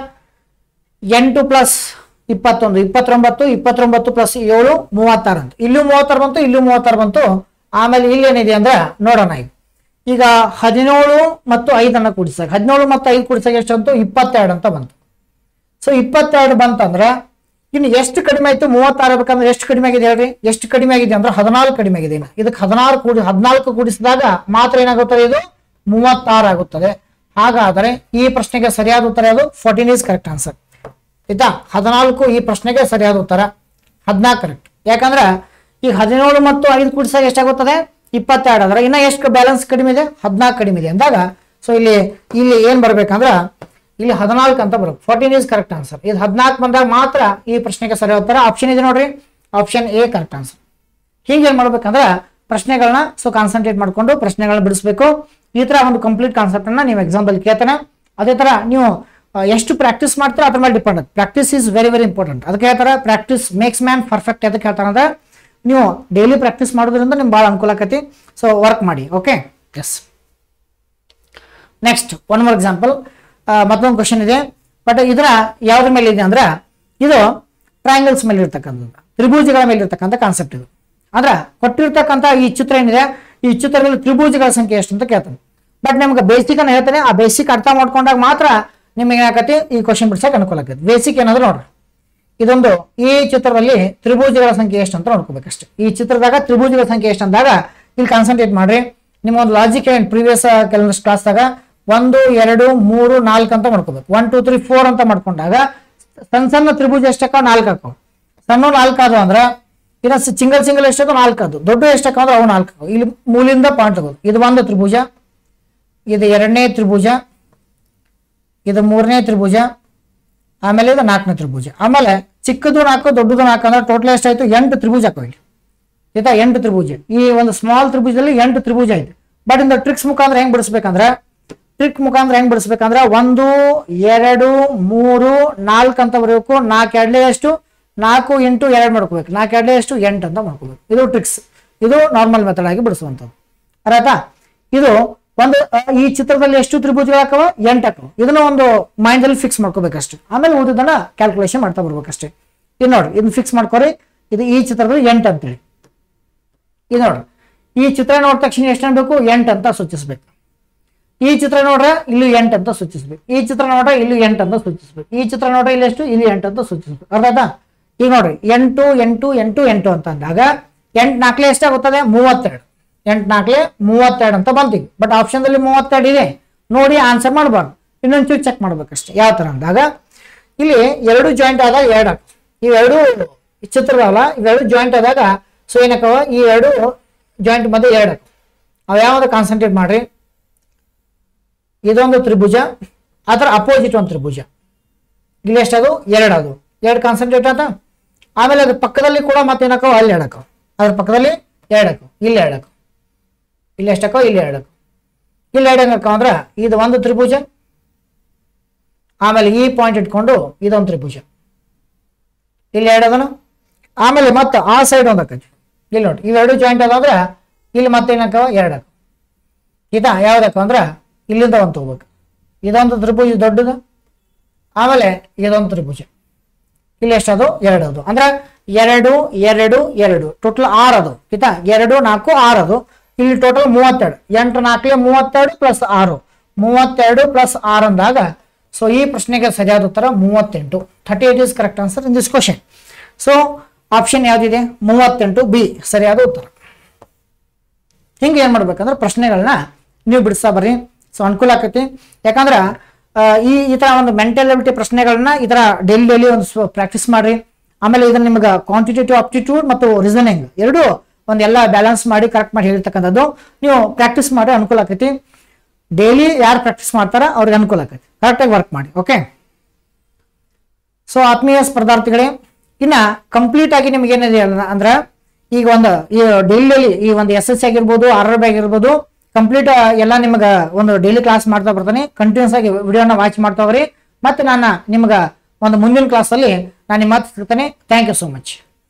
8 ಪ್ಲಸ್ 21 29, 29 ಪ್ಲಸ್ 7 36 ಅಂತ. ಇಲ್ಲೂ 36 ಬಂತು, ಇಲ್ಲೂ 36 ಬಂತು. ಆಮೇಲೆ ಇಲ್ಲಿ ಏನಿದೆ ಅಂದ್ರೆ ನೋಡೋಣ. ಈಗ 17 ಮತ್ತು 5 ಕೂಡಿಸಾಗ 17 ಮತ್ತು 5 ಕೂಡಿಸಾಗ ಎಷ್ಟು ಬಂತು? 22 ಅಂತ ಬಂತು. ಸೊ 22 ಬಂತಂದ್ರೆ ಇನ್ನು ಎಷ್ಟು ಕಡಿಮೆ ಆಯ್ತು? 36 ಬೇಕಂದ್ರೆ ಎಷ್ಟು ಕಡಿಮೆ ಆಗಿದೆ ಹೇಳ್ರಿ? ಎಷ್ಟು ಕಡಿಮೆ ಆಗಿದೆ ಅಂದ್ರೆ 14 ಕಡಿಮೆ ಆಗಿದೆ. ಇದಕ್ಕೆ 14 ಕೂಡಿಸಿದಾಗ ಮಾತ್ರ ಏನಾಗುತ್ತದೆ? ಇದು 36 ಆಗುತ್ತದೆ. ಹಾಗಾದರೆ ಈ ಪ್ರಶ್ನೆಗೆ ಸರಿಯಾದ ಉತ್ತರ ಅದು 14 ಈಸ್ ಕರೆಕ್ಟ್ ಆನ್ಸರ್ ಆಯ್ತಾ. 14 ಈ ಪ್ರಶ್ನೆಗೆ ಸರಿಯಾದ ಉತ್ತರ, 14 ಕರೆಕ್ಟ್. ಯಾಕಂದ್ರೆ ಈಗ 17 ಮತ್ತು 5 ಕೂಡಿಸಾಗ ಎಷ್ಟಾಗುತ್ತದೆ? 22 ಆದ್ರೆ ಇನ್ನ ಎಷ್ಟು ಬ್ಯಾಲೆನ್ಸ್ ಕಡಿಮೆ ಇದೆ? 14 ಕಡಿಮೆ ಇದೆ ಅಂದಾಗ ಸೊ ಇಲ್ಲಿ ಏನ್ ಬರ್ಬೇಕಂದ್ರ ಇಲ್ಲಿ 14 ಅಂತ ಬರುತ್ತೆ. 14 ಈಸ್ ಕರೆಕ್ಟ್ ಆನ್ಸರ್. ಇದು 14 ಬಂದಾಗ ಮಾತ್ರ ಈ ಪ್ರಶ್ನೆಗೆ ಸರಿಯಾದ ಉತ್ತರ. ಆಪ್ಷನ್ ಇದೆ ನೋಡ್ರಿ, ಆಪ್ಷನ್ ಎ ಕರೆಕ್ಟ್ ಆನ್ಸರ್. ಹೀಗೆ ಏನ್ ಮಾಡ್ಬೇಕಂದ್ರೆ ಪ್ರಶ್ನೆಗಳನ್ನ ಸೊ ಕಾನ್ಸಂಟ್ರೇಟ್ ಮಾಡ್ಕೊಂಡು ಪ್ರಶ್ನೆಗಳನ್ನ ಬಿಡಿಸ್ಬೇಕು. ಈ ತರ ಒಂದು ಕಂಪ್ಲೀಟ್ ಕಾನ್ಸೆಪ್ಟ್ ಅನ್ನ ನೀವು ಎಕ್ಸಾಂಪಲ್ ಕೇಳ್ತಾನೆ. ಅದೇ ತರ ನೀವು ಎಷ್ಟು ಪ್ರಾಕ್ಟೀಸ್ ಮಾಡ್ತೀರಾ ಅದ್ರ ಮೇಲೆ depend. Practice is very very important. ಅದಕ್ಕೆ ಹೇಳ್ತಾರೆ ಪ್ರಾಕ್ಟೀಸ್ ಮೇಕ್ಸ್ ಮ್ಯಾನ್ ಪರ್ಫೆಕ್ಟ್. ಅದಕ್ಕೆ ಹೇಳ್ತಾರೆ ಅಂದ್ರೆ ನೀವು ಡೈಲಿ ಪ್ರಾಕ್ಟೀಸ್ ಮಾಡೋದ್ರಿಂದ ನಿಮ್ಗೆ ಭಾಳ ಅನುಕೂಲ ಆಕತಿ. ಸೊ ವರ್ಕ್ ಮಾಡಿ. Okay, yes. Next one more example. ಮತ್ತೊಂದು ಕ್ವಶನ್ ಇದೆ, ಬಟ್ ಇದರ ಯಾವ್ದ್ರ ಮೇಲೆ ಇದೆ ಅಂದ್ರೆ ಇದು ಟ್ರಯಾಂಗಲ್ಸ್ ಮೇಲೆ ಇರ್ತಕ್ಕಂಥದ್ದು, ತ್ರಿಭುಜಗಳ ಮೇಲೆ ಇರ್ತಕ್ಕಂಥ ಕಾನ್ಸೆಪ್ಟ್ ಇದು. ಅಂದ್ರೆ ಕೊಟ್ಟಿರ್ತಕ್ಕಂಥ ಈ ಚಿತ್ರ ಏನಿದೆ, ಈ ಚಿತ್ರದಲ್ಲಿ ತ್ರಿಭುಜಗಳ ಸಂಖ್ಯೆ ಎಷ್ಟು ಅಂತ ಕೇಳ್ತಾನೆ. ಬಟ್ ನಿಮ್ಗೆ ಬೇಸಿಕ್ ಅನ್ನ ಹೇಳ್ತಾನೆ. ಆ ಬೇಸಿಕ್ ಅರ್ಥ ಮಾಡ್ಕೊಂಡಾಗ ಮಾತ್ರ ನಿಮಗೆ ಏನಾಗತ್ತೆ ಈ ಕ್ವಶನ್ ಬಿಡ್ಸಕ್ಕೆ ಅನುಕೂಲ ಆಗುತ್ತೆ. ಬೇಸಿಕ್ ಏನಾದ್ರು ನೋಡ್ರಿ, ಇದೊಂದು ಈ ಚಿತ್ರದಲ್ಲಿ ತ್ರಿಭುಜಗಳ ಸಂಖ್ಯೆ ಎಷ್ಟು ಅಂತ ನೋಡ್ಕೋಬೇಕಷ್ಟೇ. ಈ ಚಿತ್ರದಾಗ ತ್ರಿಭುಜಗಳ ಸಂಖ್ಯೆ ಎಷ್ಟು ಅಂದಾಗ ಇಲ್ಲಿ ಕಾನ್ಸಂಟ್ರೇಟ್ ಮಾಡ್ರಿ. ನಿಮ್ಗೊಂದು ಲಾಜಿಕ್ ಏನು ಪ್ರೀವಿಯಸ್ ಕೆಲವೊಂದು ಕ್ಲಾಸ್ದಾಗ 1 2 3 4 ಅಂತ ಮಾಡ್ಕೋಬೇಕು. 1 2 3 4 ಅಂತ ಮಾಡ್ಕೊಂಡಾಗ ಸಣ್ಣ ತ್ರಿಭುಜ ಎಷ್ಟಕ್ಕ? 4 ಹಾಕೋ. ಸಣ್ಣ 4 ಆದವು ಅಂದ್ರೆ ಇನ್ನ ಸಿಂಗಲ್ ಎಷ್ಟಕ್ಕ? 4 ಅದು. ದೊಡ್ಡ ಎಷ್ಟಕ್ಕ ಅಂದ್ರೆ ಅವು 4. ಇಲ್ಲಿ ಮೂಲಿಂದ ಪಾಯಿಂಟ್ ತಗೋದು. ಇದು 1 ತ್ರಿಭುಜ, ಇದು 2ನೇ ತ್ರಿಭುಜ, ಇದು 3ನೇ ತ್ರಿಭುಜ, ಆಮೇಲೆ ಇದು 4ನೇ ತ್ರಿಭುಜ. ಆಮೇಲೆ ಚಿಕ್ಕದು 4 ದೊಡ್ಡದು 4 ಅಂದ್ರೆ ಟೋಟಲ್ ಎಷ್ಟಾಯ್ತು? 8 ತ್ರಿಭುಜ ಹಾಕೋ ಇಲ್ಲಿ ಆಯ್ತಾ. 8 ತ್ರಿಭುಜ. ಈ ಒಂದು ಸ್ಮಾಲ್ ತ್ರಿಭುಜದಲ್ಲಿ 8 ತ್ರಿಭುಜ ಐತೆ. ಬಟ್ ಇಂದ ಟ್ರಿಕ್ಸ್ ಮುಖಾಂತರ ಹೆಂಗ್ ಬಿಡಿಸ್ಬೇಕಂದ್ರೆ 1 2 3 4 ಅಂತ ಬರಬೇಕು. 4 2 ಎಷ್ಟು? 4 ಇಂಟು 2 ಮಾಡ್ಕೋಬೇಕು. 4 2 ಎಷ್ಟು? 8 ಅಂತ ಮಾಡ್ಕೋಬೇಕು. ಇದು ಟ್ರಿಕ್ಸ್. ಇದು ನಾರ್ಮಲ್ ಮೆಥಡ್ ಆಗಿ ಬಿಡಿಸುವಂಥದ್ದು. ಅರ್ಥ? ಇದು ಒಂದು ಈ ಚಿತ್ರದಲ್ಲಿ ಎಷ್ಟು ತ್ರಿಭುಜಗಳು ಹಾಕವ? 8 ಹಾಕವ. ಇದನ್ನ ಒಂದು ಮೈಂಡ್ ಅಲ್ಲಿ ಫಿಕ್ಸ್ ಮಾಡ್ಕೋಬೇಕಷ್ಟೇ. ಆಮೇಲೆ ಉಳಿದನ್ನ ಕ್ಯಾಲ್ಕುಲೇಷನ್ ಮಾಡ್ತಾ ಬರ್ಬೇಕಷ್ಟೇ. ಇದು ನೋಡ್ರಿ, ಇದನ್ನ ಫಿಕ್ಸ್ ಮಾಡ್ಕೊರಿ. ಇದು ಈ ಚಿತ್ರದಲ್ಲಿ 8 ಅಂತೇಳಿ. ಇದು ನೋಡ್ರಿ, ಈ ಚಿತ್ರ ನೋಡಿದ ತಕ್ಷಣ ಎಷ್ಟು ಅನ್ಬೇಕು? 8 ಅಂತ ಸೂಚಿಸ್ಬೇಕು. ಈ ಚಿತ್ರ ನೋಡ್ರೆ ಇಲ್ಲಿ 8 ಅಂತ ಸೂಚಿಸ್ಬೇಕು. ಈ ಚಿತ್ರ ನೋಡ್ರೆ ಇಲ್ಲಿ 8 ಅಂತ ಸೂಚಿಸ್ಬೇಕು. ಈ ಚಿತ್ರ ನೋಡ್ರೆ ಇಲ್ಲಿ ಎಷ್ಟು? ಇಲ್ಲಿ 8 ಅಂತ ಸೂಚಿಸ್ಬೇಕು. ಅರ್ಥ? ಈಗ ನೋಡ್ರಿ 8 8 8 8 ಅಂತ ಅಂದಾಗ 8 4 ಎಷ್ಟಾಗುತ್ತದೆ? 32. 8 4 32 ಅಂತ ಬಂತೀವಿ. ಬಟ್ ಆಪ್ಷನ್ ಅಲ್ಲಿ 32 ಇದೆ ನೋಡಿ, ಆನ್ಸರ್ ಮಾಡಬಾರ್ದು. ಇನ್ನೊಂಚೂರು ಚೆಕ್ ಮಾಡ್ಬೇಕಷ್ಟೇ. ಯಾವ ತರ ಅಂದಾಗ ಇಲ್ಲಿ 2 ಜಾಯಿಂಟ್ ಆದಾಗ 2 ಇವೆರಡು ಚಿತ್ರದಲ್ಲ, ಇವೆರಡು ಜಾಯಿಂಟ್ ಆದಾಗ ಸೊ ಏನಕ್ಕವ? ಈ 2 ಜಾಯಿಂಟ್ ಮಧ್ಯೆ 2 ಅವು ಯಾವ್ದು ಕಾನ್ಸಂಟ್ರೇಟ್ ಮಾಡ್ರಿ. ಇದೊಂದು ತ್ರಿಭುಜ, ಅದರ ಅಪೋಸಿಟ್ ಒಂದು ತ್ರಿಭುಜ. ಇಲ್ಲಿ ಎಷ್ಟದು? 2 ಅದು. 2 ಕಾನ್ಸಂಟ್ರೇಟ್ ಆತ. ಆಮೇಲೆ ಅದ್ರ ಪಕ್ಕದಲ್ಲಿ ಕೂಡ ಮತ್ತೆ ಏನಕ್ಕವ? ಅಲ್ಲಿ 2 ಅದ್ರ ಪಕ್ಕದಲ್ಲಿ 2 ಇಲ್ಲಿ 2 ಇಲ್ಲಿ ಎಷ್ಟಕ್ಕೋ? ಇಲ್ಲಿ 2 ಇಲ್ಲಿ 2 ಹೆಂಗಕ್ಕ ಅಂದ್ರೆ ಇದು ಒಂದು ತ್ರಿಭುಜ, ಆಮೇಲೆ ಈ ಪಾಯಿಂಟ್ ಇಟ್ಕೊಂಡು ಇದೊಂದು ತ್ರಿಭುಜ, ಇಲ್ಲಿ 2 ಅದನು. ಆಮೇಲೆ ಮತ್ತೆ ಆ ಸೈಡ್ ಒಂದು ಹಾಕಿ ಇಲ್ಲಿ ನೋಡಿ, ಇವೆರಡು ಜಾಯಿಂಟ್ ಅದಾದ್ರೆ ಇಲ್ಲಿ ಮತ್ತೆ ಏನಕ್ಕವ? 2 ಇದ ಯಾವ್ದಕ್ಕ ಅಂದ್ರೆ ಇಲ್ಲಿಂದ ಒಂದು ತಗೋಬೇಕು. ಇದೊಂದು ತ್ರಿಭುಜ ದೊಡ್ಡದು, ಆಮೇಲೆ ಇದೊಂದು ತ್ರಿಭುಜ. ಇಲ್ಲಿ ಎಷ್ಟದು? 2 ಅದು. ಅಂದ್ರೆ 2 2 2 ಟೋಟಲ್ 6 ಅದು ಆಯ್ತಾ. 2 4 6 ಅದು. ಇಲ್ಲಿ ಟೋಟಲ್ 32. 8 4 32 ಪ್ಲಸ್ 6 32 ಪ್ಲಸ್ 6 ಅಂದಾಗ ಸೊ ಈ ಪ್ರಶ್ನೆಗೆ ಸರಿಯಾದ ಉತ್ತರ 38. 38 is correct answer in this question. So option ಯಾವ್ದಿದೆ? 38 ಬಿ ಸರಿಯಾದ ಉತ್ತರ. ಹಿಂಗೆ ಏನ್ ಮಾಡ್ಬೇಕಂದ್ರೆ ಪ್ರಶ್ನೆಗಳನ್ನ ನೀವು ಬಿಡಿಸ್ತಾ ಬರ್ರಿ. ಸೊ ಅನುಕೂಲ ಆಕತಿ. ಯಾಕಂದ್ರೆ ಈ ತರ ಒಂದು ಮೆಂಟಾಲಿಟಿ ಪ್ರಶ್ನೆಗಳನ್ನ ಈ ತರ ಡೈಲಿ ಒಂದು ಪ್ರಾಕ್ಟೀಸ್ ಮಾಡ್ರಿ. ಆಮೇಲೆ ಇದನ್ನ ನಿಮ್ಗೆ ಕ್ವಾಂಟಿಟೇಟಿವ್ ಆಪ್ಟಿಟ್ಯೂಡ್ ಮತ್ತು ರೀಸನಿಂಗ್ ಎರಡು ಒಂದೆಲ್ಲ ಬ್ಯಾಲೆನ್ಸ್ ಮಾಡಿ ಕರೆಕ್ಟ್ ಮಾಡಿ ಹೇಳಿರ್ತಕ್ಕಂಥದ್ದು ನೀವು ಪ್ರಾಕ್ಟೀಸ್ ಮಾಡಿ ಅನುಕೂಲ ಆಕೈತಿ. ಡೈಲಿ ಯಾರು ಪ್ರಾಕ್ಟೀಸ್ ಮಾಡ್ತಾರ ಅವ್ರಿಗೆ ಅನುಕೂಲ ಆಕೈತಿ. ಕರೆಕ್ಟಾಗಿ ವರ್ಕ್ ಮಾಡಿ. ಓಕೆ. ಸೊ ಆತ್ಮೀಯ ಸ್ಪರ್ಧಾರ್ಥಿಗಳೇ, ಇನ್ನ ಕಂಪ್ಲೀಟ್ ಆಗಿ ನಿಮ್ಗೆ ಏನಿದೆ ಅಂದ್ರೆ ಈಗ ಈ ಡೈಲಿ ಈ ಒಂದು SSC ಆಗಿರ್ಬೋದು, RRB ಆಗಿರ್ಬೋದು, ಕಂಪ್ಲೀಟ್ ಎಲ್ಲ ನಿಮ್ಗೆ ಒಂದು ಡೈಲಿ ಕ್ಲಾಸ್ ಮಾಡ್ತಾ ಬರ್ತಾನೆ. ಕಂಟಿನ್ಯೂಸ್ ಆಗಿ ವಿಡಿಯೋನ ವಾಚ್ ಮಾಡ್ತಾ ಹೋಗ್ರಿ. ಮತ್ತೆ ನಾನು ನಿಮ್ಗೆ ಒಂದು ಮುಂದಿನ ಕ್ಲಾಸಲ್ಲಿ ನಾನು ನಿಮ್ಮ ಮಾತು ಸಿಗ್ತಾನೆ. Thank you so much.